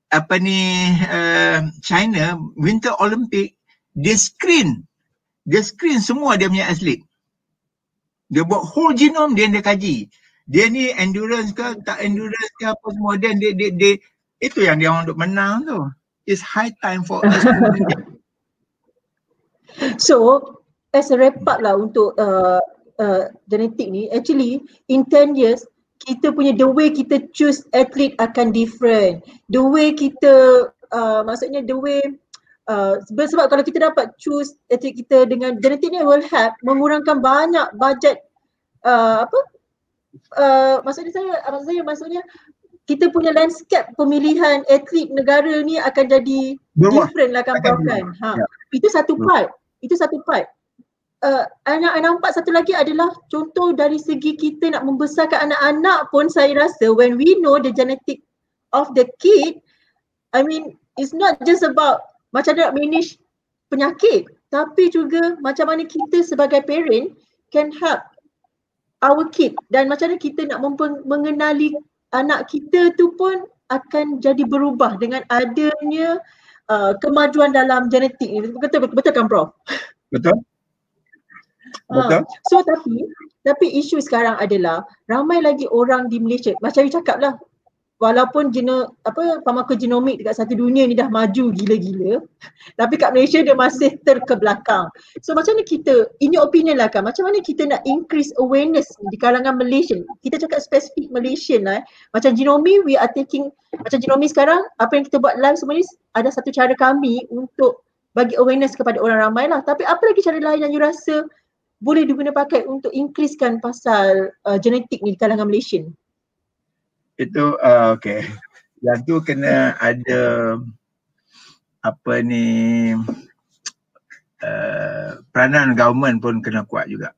China Winter Olympic, dia screen semua dia punya atlet. Dia buat whole genome dia kaji. Dia ni endurance ke tak endurance ke apa semua, dan dia itu yang dia orang untuk menang tu. It's high time for us to win. So as a wrap up lah untuk genetik ni, actually in 10 years kita punya the way kita choose athlete akan different. The way kita maksudnya the way sebab kalau kita dapat choose athlete kita dengan genetik ni will help mengurangkan banyak bajet maksudnya kita punya landscape pemilihan atlet negara ni akan jadi different lah kan Prof kan. Itu satu part. I nampak satu lagi adalah contoh dari segi kita nak membesarkan anak-anak pun, saya rasa when we know the genetic of the kid, I mean it's not just about macam nak manage penyakit, tapi juga macam mana kita sebagai parent can help our kid, dan macam mana kita nak mengenali anak kita tu pun akan jadi berubah dengan adanya kemajuan dalam genetik ni. Betul kan Prof? Betul. So tapi isu sekarang adalah ramai lagi orang di Malaysia, macam you cakap lah, walaupun farmakogenomik dekat satu dunia ni dah maju gila-gila, tapi kat Malaysia dia masih terkebelakang. So macam mana kita, in your opinion lah kan, macam mana kita nak increase awareness di kalangan Malaysian? Kita cakap spesifik Malaysian lah. Macam Genomi, we are taking, macam Genomi sekarang, apa yang kita buat live semua ni ada satu cara kami untuk bagi awareness kepada orang ramai lah. Tapi apa lagi cara lain yang you rasa boleh diguna pakai untuk increasekan pasal genetik ni di kalangan Malaysian? Itu okay. Yang tu kena ada peranan government pun kena kuat juga.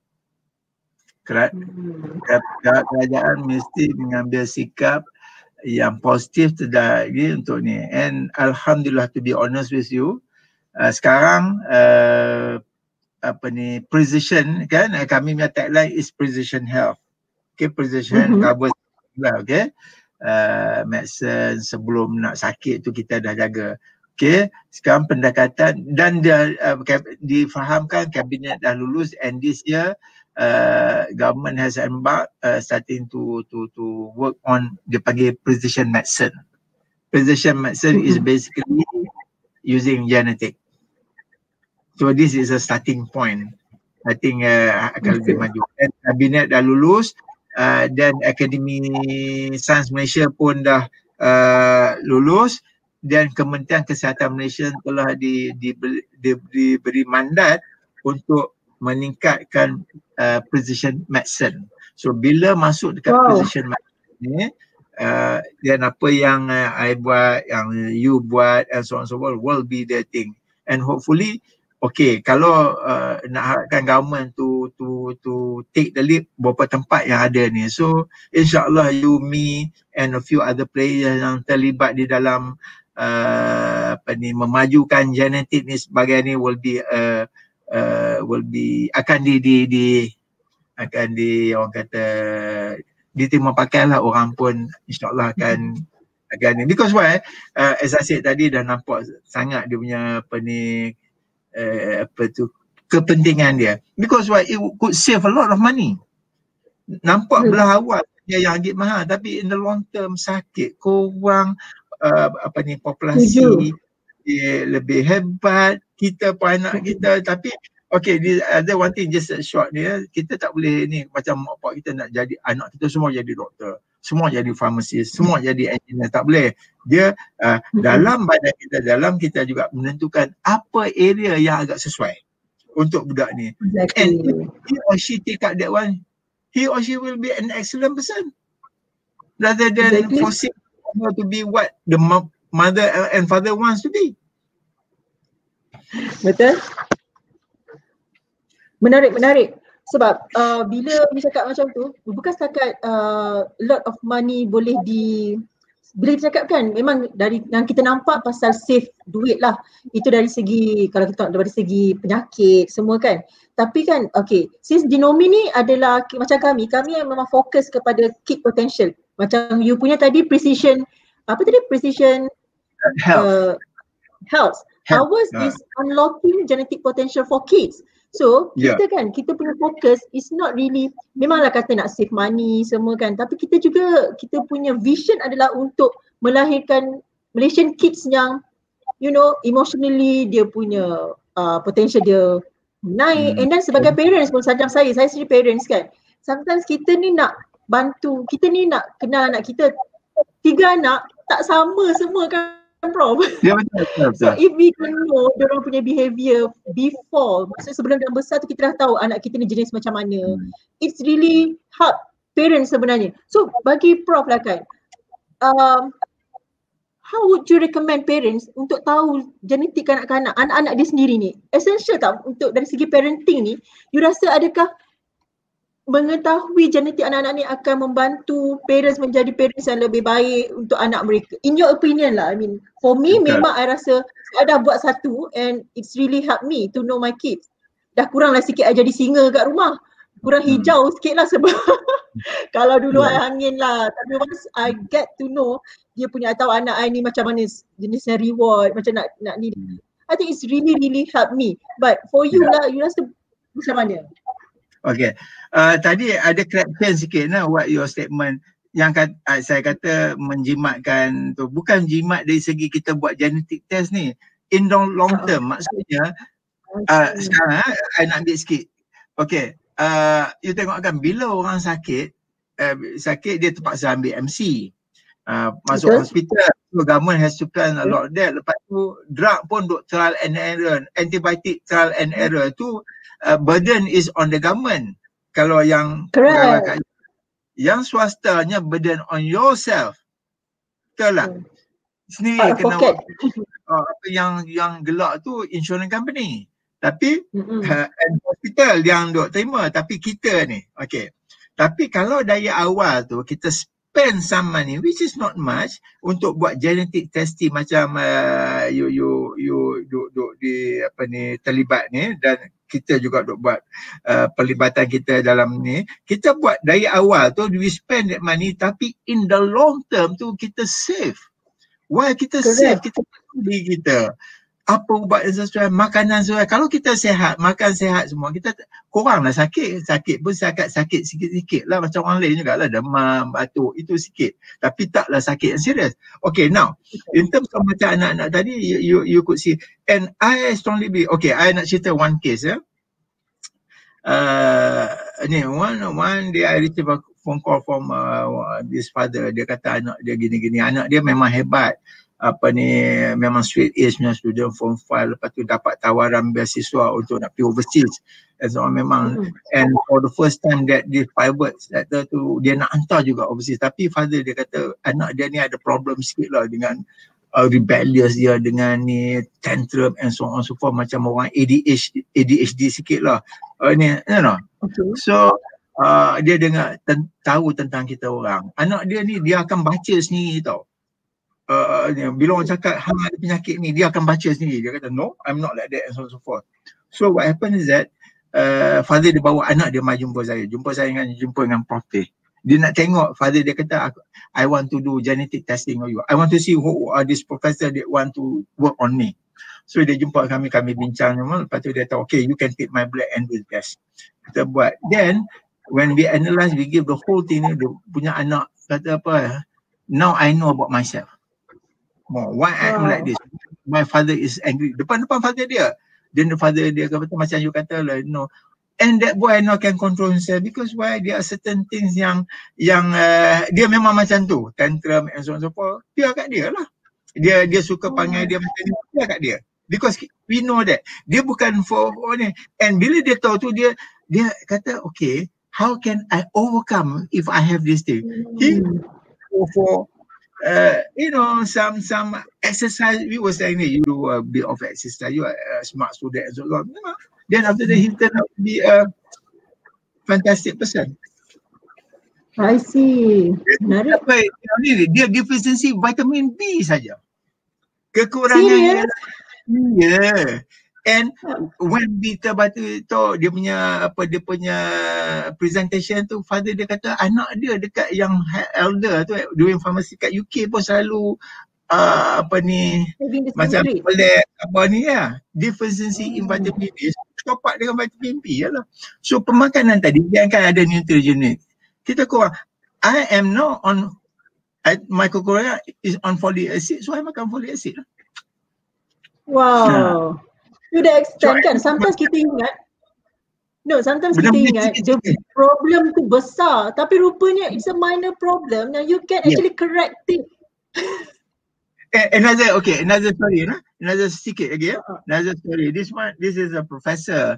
Kerajaan mesti mengambil sikap yang positif terdiri untuk ni. And alhamdulillah, to be honest with you, sekarang precision kan, kami punya tagline is precision health. Okay, precision covers lah, okay. Medicine sebelum nak sakit tu kita dah jaga. Okay, sekarang pendekatan dan dia difahamkan kabinet dah lulus, and this year government has embarked starting to work on dia panggil precision medicine. Precision medicine is basically using genetic. So this is a starting point. I think akan lebih maju. Dan kabinet dah lulus dan Akademi Sains Malaysia pun dah lulus, dan Kementerian Kesihatan Malaysia telah diberi mandat untuk meningkatkan precision medicine. So bila masuk dekat precision medicine ni, dan apa yang I buat, yang you buat, and so on so forth will be the thing. And hopefully, okay, kalau nak harapkan government to take the lead, beberapa tempat yang ada ni. So insyaAllah you, me and a few other players yang terlibat di dalam memajukan genetik ni sebagai ni will be akan orang kata diterima pakai lah, orang pun insyaAllah akan ni. Because why? As I said tadi, dah nampak sangat dia punya kepentingan dia. Because why? It could save a lot of money. Nampak belah awal dia yang agak mahal, tapi in the long term sakit korang, populasi dia lebih hebat, kita pun anak kita. Tapi okay, ada one thing just short dia, kita tak boleh ni macam mak pak kita nak jadi anak kita semua jadi doktor, semua jadi pharmacist, semua jadi engineer, tak boleh. Dia dalam badan kita, dalam kita juga menentukan apa area yang agak sesuai untuk budak ni. And if he or she take up that one, he or she will be an excellent person rather than forcing her to be what the mother and father wants to be. Betul. Menarik. Sebab bila bercakap macam tu, bukan setakat lot of money boleh dicakapkan. Memang dari yang kita nampak pasal save duit lah. Itu dari segi, kalau kita dari segi penyakit semua kan. Tapi kan, okay, since Genomi ni adalah macam kami yang memang fokus kepada kid potential. Macam you punya tadi precision, precision health. Ours is unlocking genetic potential for kids. So kita punya fokus is not really, memanglah kata nak save money semua kan, tapi kita punya vision adalah untuk melahirkan Malaysian kids yang emotionally dia punya potential dia naik. And then sebagai parents pun, saya sendiri parents kan, sometimes kita ni nak bantu, kita ni nak kenal anak kita, 3 anak tak sama semua kan Prof. Ya, betul. So if we can know diorang punya behaviour before, maksudnya sebelum dia besar tu kita dah tahu anak kita ni jenis macam mana. It's really help parents sebenarnya. So bagi Prof lah kan, how would you recommend parents untuk tahu genetik kanak-kanak, anak-anak dia sendiri ni? Essential tak untuk dari segi parenting ni? You rasa adakah mengetahui genetik anak-anak ni akan membantu parents menjadi parents yang lebih baik untuk anak mereka? In your opinion lah, I mean, for me memang I rasa saya dah buat satu and it's really helped me to know my kids. Dah kurang lah sikit I jadi singa kat rumah. Kurang hijau sikit lah sebab kalau dulu I angin lah. Tapi once I get to know dia punya, tahu anak I ni macam mana jenisnya reward, macam nak ni. I think it's really helped me. But for you lah, you rasa macam mana? Okay, tadi ada correction sikit what your statement yang saya kata menjimatkan tu, bukan jimat dari segi kita buat genetic test ni in the long term. Maksudnya sekarang I nak ambil sikit. Okay, you tengok kan bila orang sakit dia terpaksa ambil MC, masuk hospital. So government has to plan a lot of that. Lepas tu drug pun duk trial and error, antibiotic trial and error tu. Burden is on the government. Kalau yang yang swastanya burden on yourself. Betul tak? Sendiri kena yang gelak tu insurance company. Tapi hospital yang duk terima, tapi kita ni. Okay. Tapi kalau dari awal tu kita spend some money, which is not much, untuk buat genetic testing macam you di apa ni terlibat ni, dan kita juga duk buat pelibatan kita dalam ni. Kita buat dari awal tu, we spend that money, tapi in the long term tu kita save. Why kita save? Kita beli kita apa ubat yang sesuai, makanan sesuai. Kalau kita sihat, makan sihat semua, kita kuranglah sakit. Sakit pun sakit sikit-sikit lah, macam orang lain juga lah, demam, batuk, itu sikit. Tapi taklah sakit yang serius. Okay, now, in terms of macam anak-anak tadi, you could see. And I strongly believe, okay, I nak cerita one case. Ni, one day I received a phone call from this father. Dia kata anak dia gini-gini. Anak dia memang hebat. Apa ni, memang straight A's punya student form 5, lepas tu dapat tawaran beasiswa untuk nak pergi overseas. And so memang, and for the first time that this private sector tu, dia nak hantar juga overseas. Tapi father dia kata anak dia ni ada problem sikit lah dengan rebellious dia, dengan ni tantrum and so on so forth, macam orang ADHD sikit lah. Ni, you know. So dia dengar tahu tentang kita orang. Anak dia ni dia akan baca sendiri tau. Bila orang cakap hang ada penyakit ni, dia akan baca sendiri. Dia kata no, I'm not like that and so on so forth. So what happened is that father dia bawa anak dia mai jumpa saya dengan Prof. Dia nak tengok. Father dia kata I want to do genetic testing on you. I want to see who are this professor that want to work on me. So dia jumpa kami bincang semua. Lepas tu dia tahu, okay, you can take my blood and do the test. Kita buat. Then when we analyze, we give the whole thing, dia punya anak kata apa, now I know about myself. Why I am like this? My father is angry. Depan father dia. Then the father dia kata macam you kata lah, you know. And that boy now can control himself because why? There are certain things yang dia memang macam tu, tantrum and so on so forth. Biar kat dia lah. Dia suka panggil dia macam ni, biar kat dia. Because we know that dia bukan for ni. And bila dia tahu tu, dia kata okay, how can I overcome if I have this thing? He go for you know, some exercise. We were saying that you do a bit of exercise, you are a smart student and so on. Then after that, he turned out to be a fantastic person. I see. Dia deficiency vitamin B saja. Kekurangan. Yeah. And when kita baca tu dia punya presentation tu, father dia kata anak dia dekat yang elder tu doing pharmacy kat UK pun selalu macam pelik ni ya, deficiency in vitamin B, copak dengan vitamin B lah. So pemakanan tadi dia akan ada nutrient. Kita kurang. I am now on my kekurangan is on folic acid, so I makan folic acid lah. Wow. To the extent kan, sometimes kita ingat the problem tu besar, tapi rupanya it's a minor problem and you can actually correct it. Another story, another sikit lagi another story. This is a professor.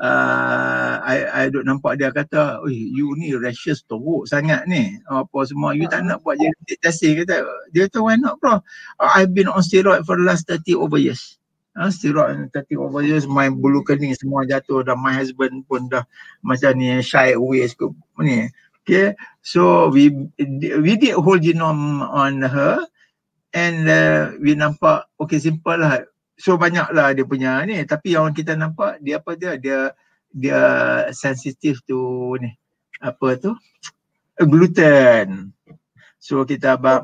I duk nampak dia kata, you ni rashes teruk sangat ni, apa semua, you tak nak buat genetic testing. Dia kata, why not bro? I've been on steroid for the last 30 over years. Steroid 30 over years, my bulu kening semua jatuh dah. My husband pun dah macam ni, shy away ni. Okay, so we did whole genome on her and we nampak okay, simple lah. So banyak lah dia punya ni, tapi yang kita nampak dia dia sensitive to ni apa tu, gluten. So kita abang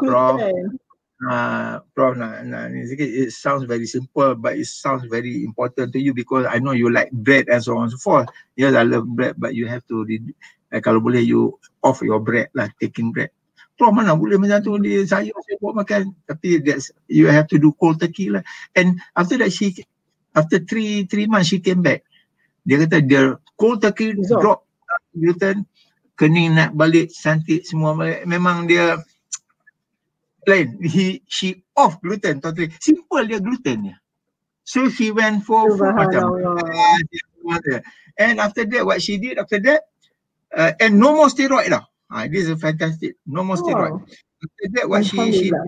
Prof ni sikit, it sounds very simple but it sounds very important to you because I know you like bread and so on and so forth. Yes, I love bread, but you have to kalau boleh you off your bread lah, taking bread. Prof mana boleh macam tu, saya buat makan, tapi you have to do cold turkey lah. And after that after 3 months she came back. Dia kata dia cold turkey drop gluten, kening nak balik, cantik semua balik. Memang dia lain. She off gluten totally. Simple dia gluten dia. So she went for macam and after that what she did after that and no more steroid lah. This is fantastic. No more steroid. After that what she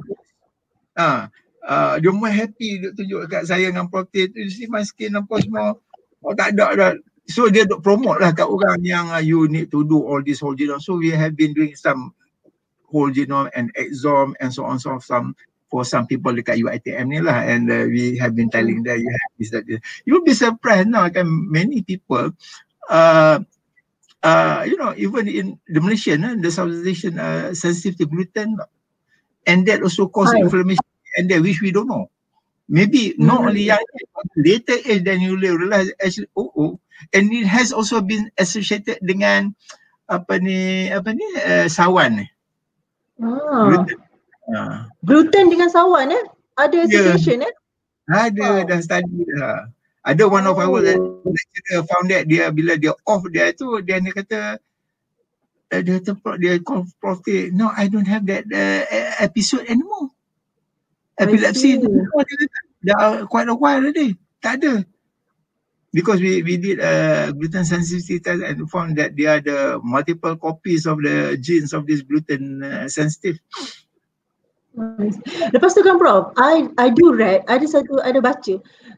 dia more happy, dia tunjuk kat saya dengan protein tu, see my skin apa semua. Tak ada dah. So dia duk promote lah kat orang yang you need to do all this whole genome. So we have been doing some whole genome and exome and so on so on. For some people dekat UiTM ni lah, and we have been telling that you have this, that, this. You'll be surprised now kan, many people you know, even in the Malaysian, the Southeast Asian sensitive to gluten, and that also cause inflammation, and that which we don't know. Maybe not only young age, but later age, then you will realize actually and it has also been associated dengan sawan ni. Gluten dengan sawan ada association Ada, dah study dah. Ada one of our lecturer found that dia bila dia off dia tu, dia kata dia call Prof, no, I don't have that episode anymore. Epilepsy dah quite a while already. Tak ada. Because we did gluten sensitivity test and found that there are the multiple copies of the genes of this gluten sensitive. Lepas tu kan Prof, I do read, ada baca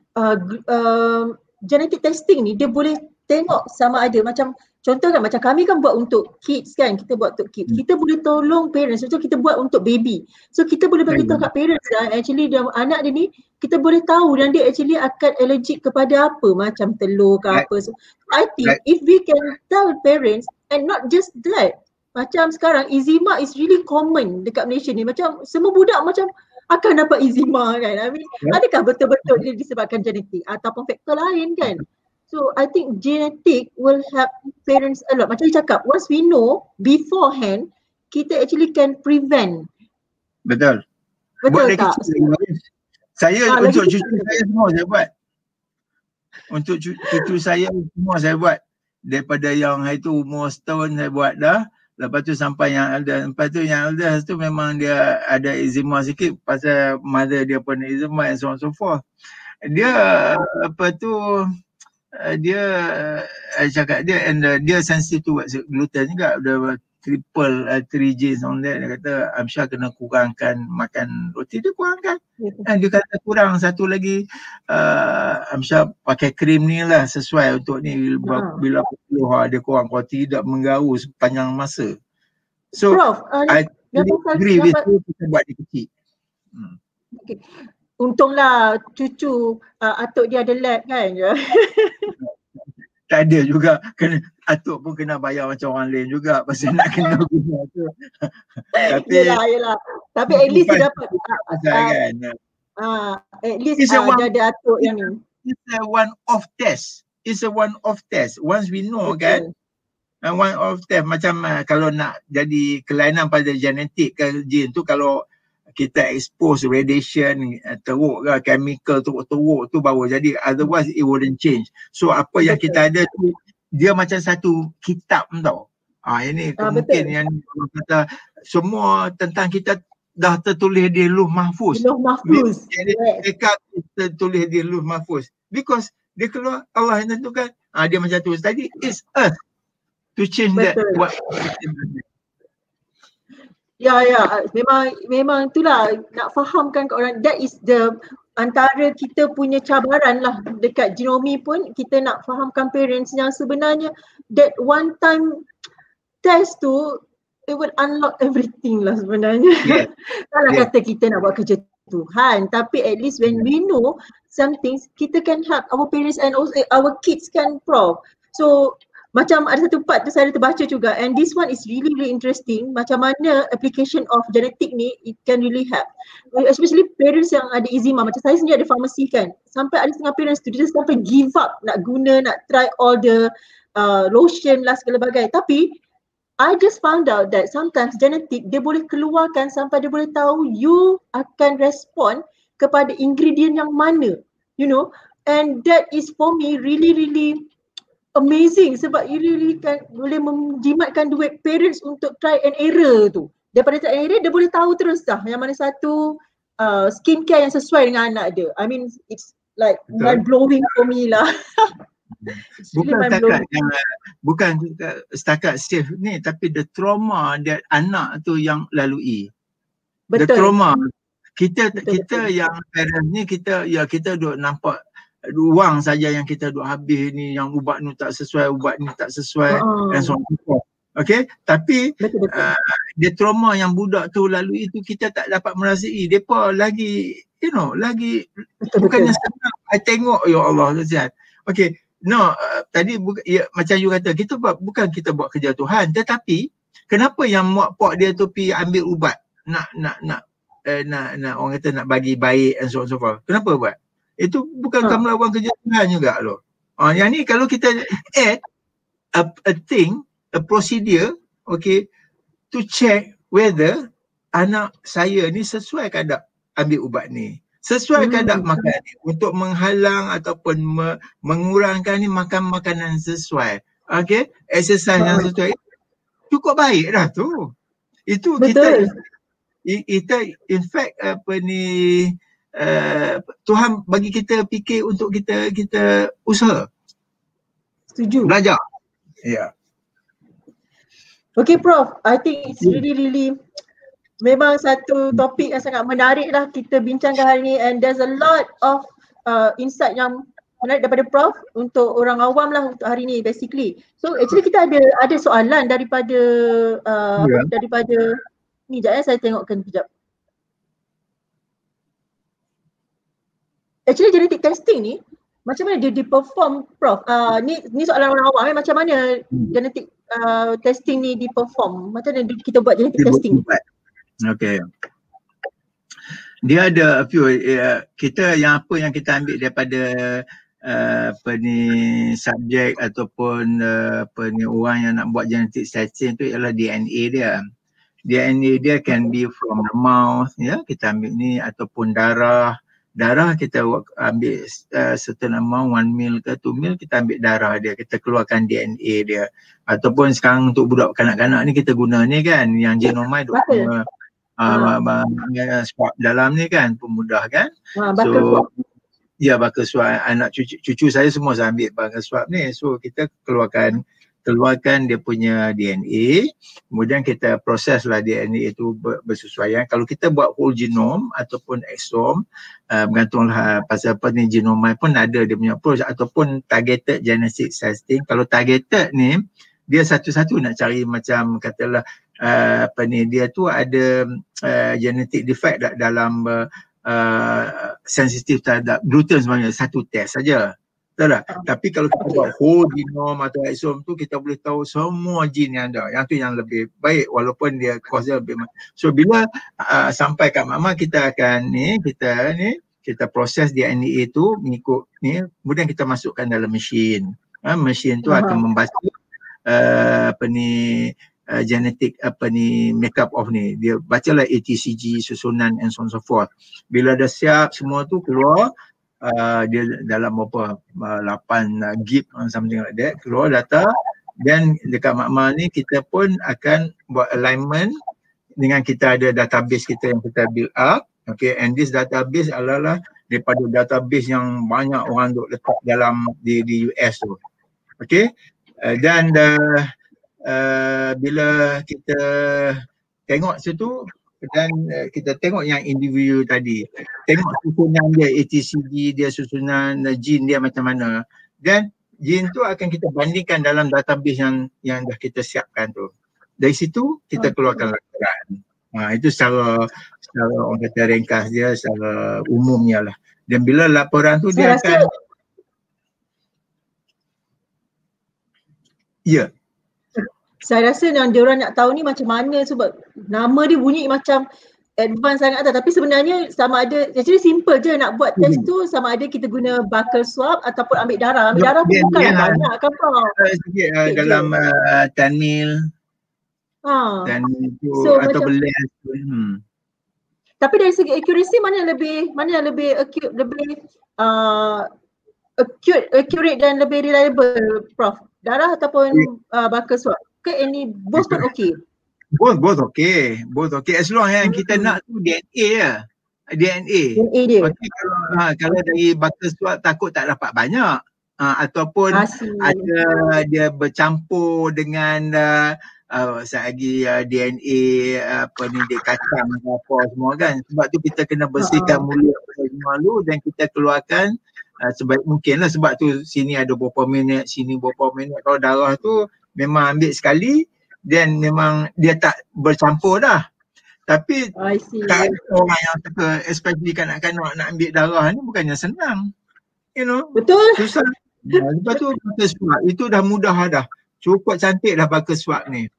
genetic testing ni dia boleh tengok sama ada macam contoh kan, macam kami kan buat untuk kids kan, kita buat untuk kids, kita boleh tolong parents, so kita buat untuk baby, so kita boleh bagi tahu kat parents actually dia, anak dia ni kita boleh tahu dan dia actually akan allergic kepada apa, macam telur ke apa. So I think if we can tell parents, and not just that, macam sekarang eczema is really common dekat Malaysia ni, macam semua budak macam akan dapat eczema kan. I mean, adakah betul-betul dia disebabkan genetik ataupun faktor lain kan? So I think genetic will help parents a lot. Macam you cakap, once we know beforehand, kita actually can prevent. Betul. Betul tak? Saya untuk cucu saya semua saya buat. Untuk cucu saya semua saya buat. Daripada yang itu umur setahun saya buat dah. Lepas tu sampai yang elder. Lepas tu yang elder tu memang dia ada eczema sikit pasal mother dia pun eczema and so on so forth. Dia dia cakap dia and dia sensitive to gluten juga. Dia triple 3 genes on that. Dia kata I'm sure kena kurangkan makan roti, dia kurangkan. Dan dia kata kurang satu lagi I'm sure pakai krim ni lah sesuai untuk ni bila dia kurang, kalau tidak menggaru sepanjang masa. So Prof, I agree with you, kita buat dia kecil. Okay. Untunglah cucu atuk dia ada lab kan. Tak ada juga, kena atuk pun kena bayar macam orang lain juga pasal nak kena guna tu. Tapi yelah. Tapi at least dia dapat kan. At least dia ada atuk yang ni. It's a one-off test. It's a one-off test. Once we know kan, one-off test macam kalau nak jadi kelainan pada genetik ke gen tu, kalau kita expose radiation teruk ke, chemical teruk tu baru jadi, otherwise it wouldn't change. So apa yang kita ada tu dia macam satu kitab tau. Ini mungkin yang kalau kata semua tentang kita dah tertulis di Lauh Mahfuz. Mereka tertulis di Lauh Mahfuz because dia keluar, Allah yang tentukan. Dia macam tu tadi, it's us to change that. What Ya, memang itulah nak fahamkan ke orang. That is the antara kita punya cabaran lah dekat Genomi pun, kita nak fahamkan parents yang sebenarnya that one time test tu it will unlock everything lah sebenarnya. Kalau kata kita nak buat kerja Tuhan, tapi at least when we know some things, kita can help our parents and also our kids kan Prof. So macam ada satu part tu saya terbaca juga, and this one is really interesting, macam mana application of genetic ni it can really help, especially parents yang ada eczema. Macam saya sendiri ada pharmacy kan, sampai ada setengah parents tu dia sampai give up nak guna, nak try all the lotion lah segala bagai. Tapi I just found out that sometimes genetic dia boleh keluarkan sampai dia boleh tahu you akan respond kepada ingredient yang mana, you know, and that is for me really amazing, sebab you really kan boleh menjimatkan duit parents untuk try and error tu. Daripada try and error dia boleh tahu terus dah yang mana satu skincare yang sesuai dengan anak dia. I mean it's like mind blowing for me lah. Bukan setakat safe ni, tapi the trauma that anak tu yang lalui. The trauma kita yang parents ni kita duk nampak wang saja yang kita duk habis ni, yang ubat ni tak sesuai, ubat ni tak sesuai and so on. Okay, tapi Betul. dia trauma yang budak tu lalui itu kita tak dapat merasai. Depa lagi lagi bukannya senang. I tengok ya Allah Tuhan. Okay, no, tadi macam you kata kita bukan kita buat kerja Tuhan, tetapi kenapa yang mak pak dia tu pergi ambil ubat nak orang kata nak bagi baik and so on so forth. Kenapa buat? Itu bukankah melawan kerja Tuhan juga loh. Yang ni kalau kita add a procedure, okay, to check whether anak saya ni sesuai ke tak ambil ubat ni, sesuai ke tak makan ni, untuk menghalang ataupun mengurangkan ni makan makanan sesuai, okay, exercise yang sesuai, cukup baik dah tu. Itu betul. kita in fact Tuhan bagi kita fikir untuk kita usaha. Setuju. Belajar. Ya. Okay Prof, I think it's really memang satu topik yang sangat menarik lah kita bincangkan hari ni, and there's a lot of insight yang menarik daripada Prof untuk orang awam lah untuk hari ni basically. So actually kita ada soalan daripada daripada ni, sekejap saya tengokkan sekejap. Actually genetic testing ni macam mana dia di-perform Prof? Ni soalan orang awam, macam mana genetic testing ni di-perform? Macam mana kita buat genetic testing? Okay. Dia ada a few, kita yang kita ambil daripada subjek ataupun orang yang nak buat genetic testing tu ialah DNA dia. DNA dia can be from the mouth, ya, kita ambil ni, ataupun darah kita ambil certain amount, 1 mil ke 2 mil, kita ambil darah dia, kita keluarkan DNA dia. Ataupun sekarang untuk budak kanak-kanak ni kita guna ni kan, yang genomide guna swab dalam ni kan, pemudah kan. So ya, bakal swab anak cucu saya semua saya ambil bakal swab ni. So kita keluarkan dia punya DNA, kemudian kita proseslah DNA itu bersesuaian. Kalau kita buat whole genome ataupun exome, bergantunglah pasal apa ni, genomide pun ada dia punya approach, ataupun targeted genetic testing. Kalau targeted ni dia satu-satu nak cari macam katalah dia tu ada genetic defect dalam sensitif terhadap gluten sebenarnya, satu test saja. Betul tak? Tapi kalau kita buat whole genome atau exome tu, kita boleh tahu semua gene yang ada. Yang tu yang lebih baik walaupun dia cost dia lebih mahal. So bila sampai kat mama, kita akan kita proses DNA itu mengikut ni, kemudian kita masukkan dalam mesin. Mesin tu akan membaca genetic makeup of ni. Dia bacalah ATCG, susunan and so on so forth. Bila dah siap semua tu keluar, dia dalam berapa 8 gig something like that, keluar data, dan dekat makmal ni kita pun akan buat alignment dengan kita ada database kita yang kita build up, okay, and this database adalah daripada database yang banyak orang duk letak dalam di US tu, okay, dan bila kita tengok situ dan kita tengok yang individu tadi, tengok susunan dia, ATCG dia, susunan gene dia macam mana, dan gene tu akan kita bandingkan dalam database yang dah kita siapkan tu. Dari situ kita keluarkan laporan. Itu secara orang kata ringkas dia, secara umumnya lah. Dan bila laporan tu dia akan saya rasa yang diorang nak tahu ni macam mana, sebab nama dia bunyi macam advance sangat tau. Tapi sebenarnya sama ada, actually simple je nak buat test tu, sama ada kita guna buccal swab ataupun ambil darah. Ambil darah pun bukanlah banyak kan Prof? Sikit dalam 10 mil. 10 mil tu atau belas. Tapi dari segi accuracy mana yang lebih acute, lebih accurate dan lebih reliable Prof? Darah ataupun buccal swab? Any both pun okey. Both okey. As long yang kita nak tu DNA je. DNA dia. Okay, kalau dari buccal swab takut tak dapat banyak. Ataupun ada dia bercampur dengan lagi DNA dia kacang apa semua kan. Sebab tu kita kena bersihkan mulut malu dan kita keluarkan sebaik mungkin lah. Sebab tu sini ada berapa minit, sini berapa minit. Kalau darah tu memang ambil sekali, then memang dia tak bercampur dah. Tapi I see. tak ada orang yang suka, especially kanak-kanak nak ambil darah ni bukannya senang. You know, Betul. susah. Lepas tu pakai swab, itu dah mudah dah. Cukup cantik dah pakai swab ni.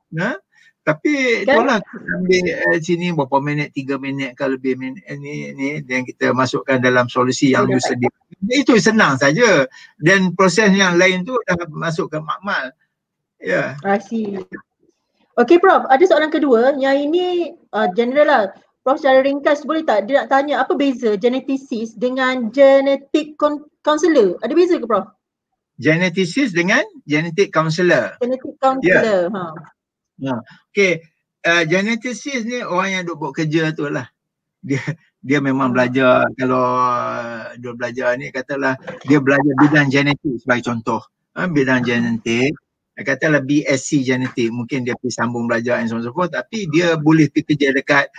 Tapi itulah kita ambil sini berapa minit, 3 minit ke lebih minit ni dan kita masukkan dalam solusi yang you sedia. Itu senang saja. Dan proses yang lain tu dah masuk ke makmal. Ya. I see. Okay Prof, ada soalan kedua. Yang ini general lah. Prof secara ringkas boleh tak dia nak tanya apa beza geneticist dengan genetic counselor? Ada beza ke Prof? Geneticist dengan genetic counselor. Genetic counselor. Okay, geneticist ni orang yang duk buat kerja tu lah. Dia memang belajar, kalau dia belajar ni katalah dia belajar bidang genetik sebagai contoh. Bidang genetik, katalah BSc genetik, mungkin dia pergi sambung belajar and so on so forth, tapi dia boleh pergi kerja dekat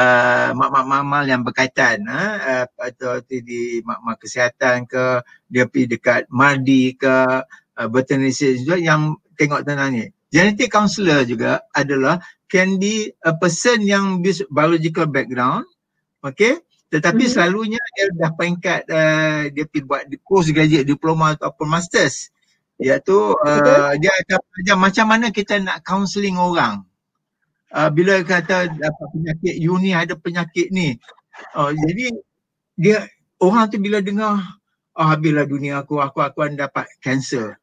makmal yang berkaitan, atau di makmal kesihatan ke, dia pergi dekat MARDI ke, veterinary juga yang tengok tentang ni. Genetic counselor juga adalah can be a person yang biological background, okay, tetapi selalunya dia dah peringkat dia pergi buat postgraduate diploma ataupun masters, iaitu dia akan belajar macam mana kita nak counselling orang. Bila kata dapat penyakit, you ni ada penyakit ni, jadi dia orang tu bila dengar habislah dunia aku akan dapat kanser.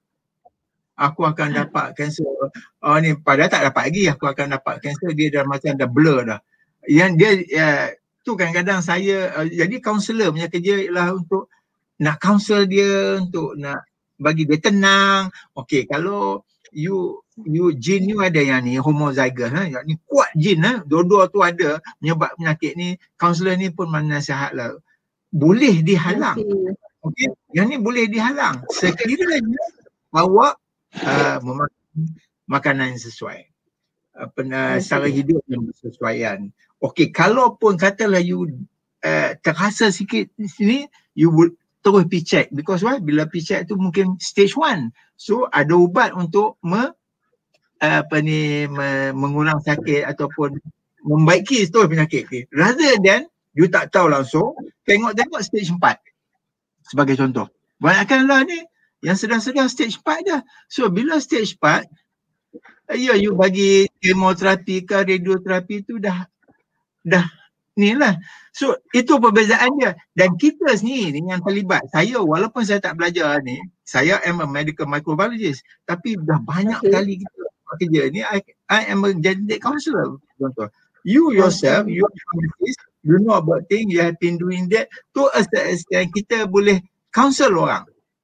Aku akan dapat kanser. Ni padahal tak dapat lagi, aku akan dapat kanser. Dia dah macam dah blur dah. Yang dia tu kadang-kadang saya jadi kaunselor punya kerja ialah untuk nak counsel dia, untuk nak bagi dia tenang. Okey, kalau you gene you ada yang ni homozygous, yang ni kuat gene, dua-dua tu ada menyebab penyakit ni, kaunselor ni pun menasihatlah boleh dihalang. Okey, yang ni boleh dihalang sekiranya awak memakan makanan yang sesuai, cara hidup yang bersesuaian. Okey, kalaupun katalah you terasa sikit di sini, you would terus pergi check, because why? Bila pergi check tu mungkin stage 1, so ada ubat untuk mengulang sakit ataupun membaiki penyakit ni, rather than you tak tahu langsung, tengok-tengok stage 4 sebagai contoh. Banyakkanlah ni yang sedang-sedang stage 4 dah. So bila stage 4, you bagi kemoterapi ke radioterapi tu dah ni lah. So itu perbezaan dia. Dan kita sendiri yang terlibat, saya walaupun saya tak belajar ni, saya am a medical microbiologist, tapi dah banyak kali kita kerja ni, I am a genetic counselor contoh. You yourself, you know about things, you have been doing that, to a certain extent kita boleh counsel orang.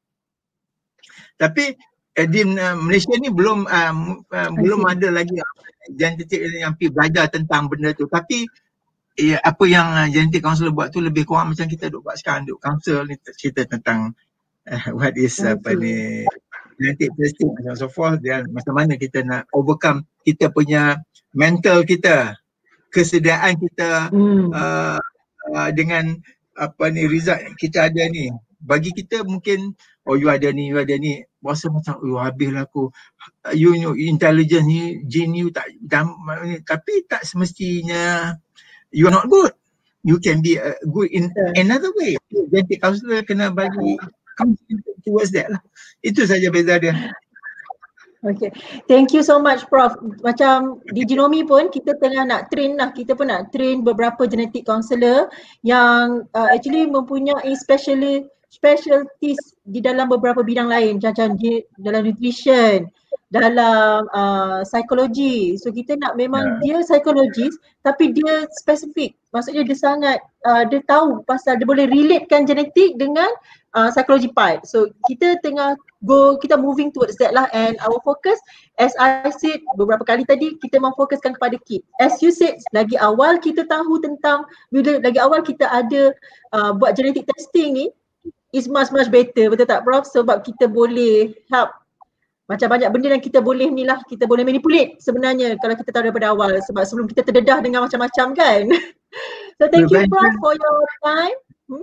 Tapi di Malaysia ni belum ada lagi genetik yang pergi belajar tentang benda tu. Tapi apa yang genetic counselor buat tu lebih kurang macam kita duk buat sekarang, duk counsel ni, cerita tentang what is genetic testing and so forth, dan macam mana kita nak overcome kita punya mental kita, kesediaan kita dengan result kita ada ni. Bagi kita mungkin you ada ni, rasa macam habislah aku, you intelligence ni, gene you tak, tapi tak semestinya you are not good. You can be good in another way. Genetic counselor kena bagi counseling towards that lah. Itu saja beza dia. Okay, thank you so much Prof. Macam di Genomi pun kita tengah nak train lah, kita pun nak train beberapa genetic counselor yang actually mempunyai specialties di dalam beberapa bidang lain, macam dalam nutrition, dalam psikologi. So kita nak memang dia psikologis tapi dia spesifik. Maksudnya dia sangat dia tahu pasal, dia boleh relatekan genetik dengan psychology part. So kita tengah kita moving towards that lah, and our focus, as I said beberapa kali tadi, kita memfokuskan kepada kid. As you said, lagi awal kita tahu tentang, lagi awal kita ada buat genetic testing ni, is much better, betul tak Prof? Sebab kita boleh help macam banyak benda yang kita boleh ni lah, kita boleh manipulate sebenarnya kalau kita tahu daripada awal, sebab sebelum kita terdedah dengan macam-macam kan. So thank you Prof for your time.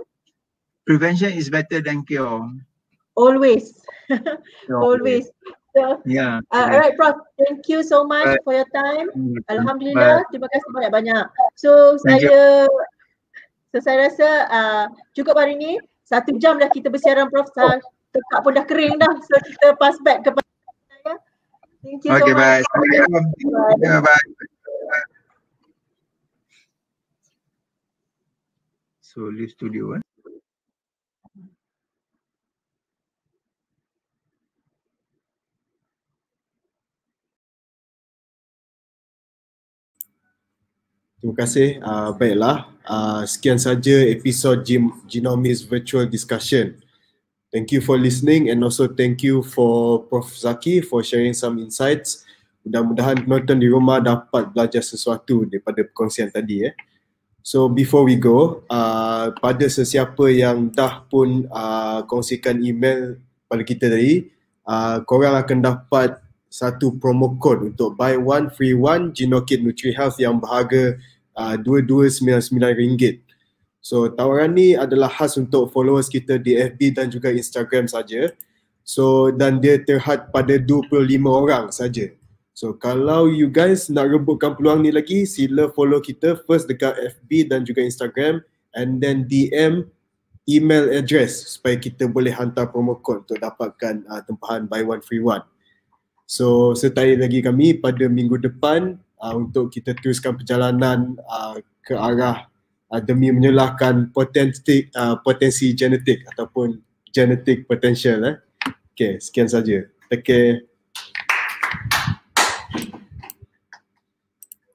Prevention is better than cure. Always. Always. So, Yeah. alright Prof, thank you so much Right. for your time. Bye. Alhamdulillah, terima kasih banyak-banyak. So Thank you. saya rasa cukup hari ni. 1 jam dah kita bersiaran Prof. Tekak pun dah kering dah. So kita pass back kepada saya. Thank you so Okay, much. bye. Bye. So leave studio. Terima kasih. Baiklah, sekian saja episod Genomics Virtual Discussion. Thank you for listening and also thank you for Prof. Zaki for sharing some insights. Mudah-mudahan penonton di rumah dapat belajar sesuatu daripada perkongsian tadi. So before we go, pada sesiapa yang dah pun kongsikan email pada kita tadi, korang akan dapat satu promo code untuk buy one free one Genokit NutriHealth yang berharga RM2299. So tawaran ni adalah khas untuk followers kita di FB dan juga Instagram saja. So dan dia terhad pada 25 orang saja. So kalau you guys nak rebutkan peluang ni lagi, sila follow kita first dekat FB dan juga Instagram and then DM email address supaya kita boleh hantar promo code untuk dapatkan tempahan buy one free one. So sertai lagi kami pada minggu depan untuk kita teruskan perjalanan ke arah demi menyelahkan potensi genetik ataupun genetic potential. Okay, sekian saja. Take care.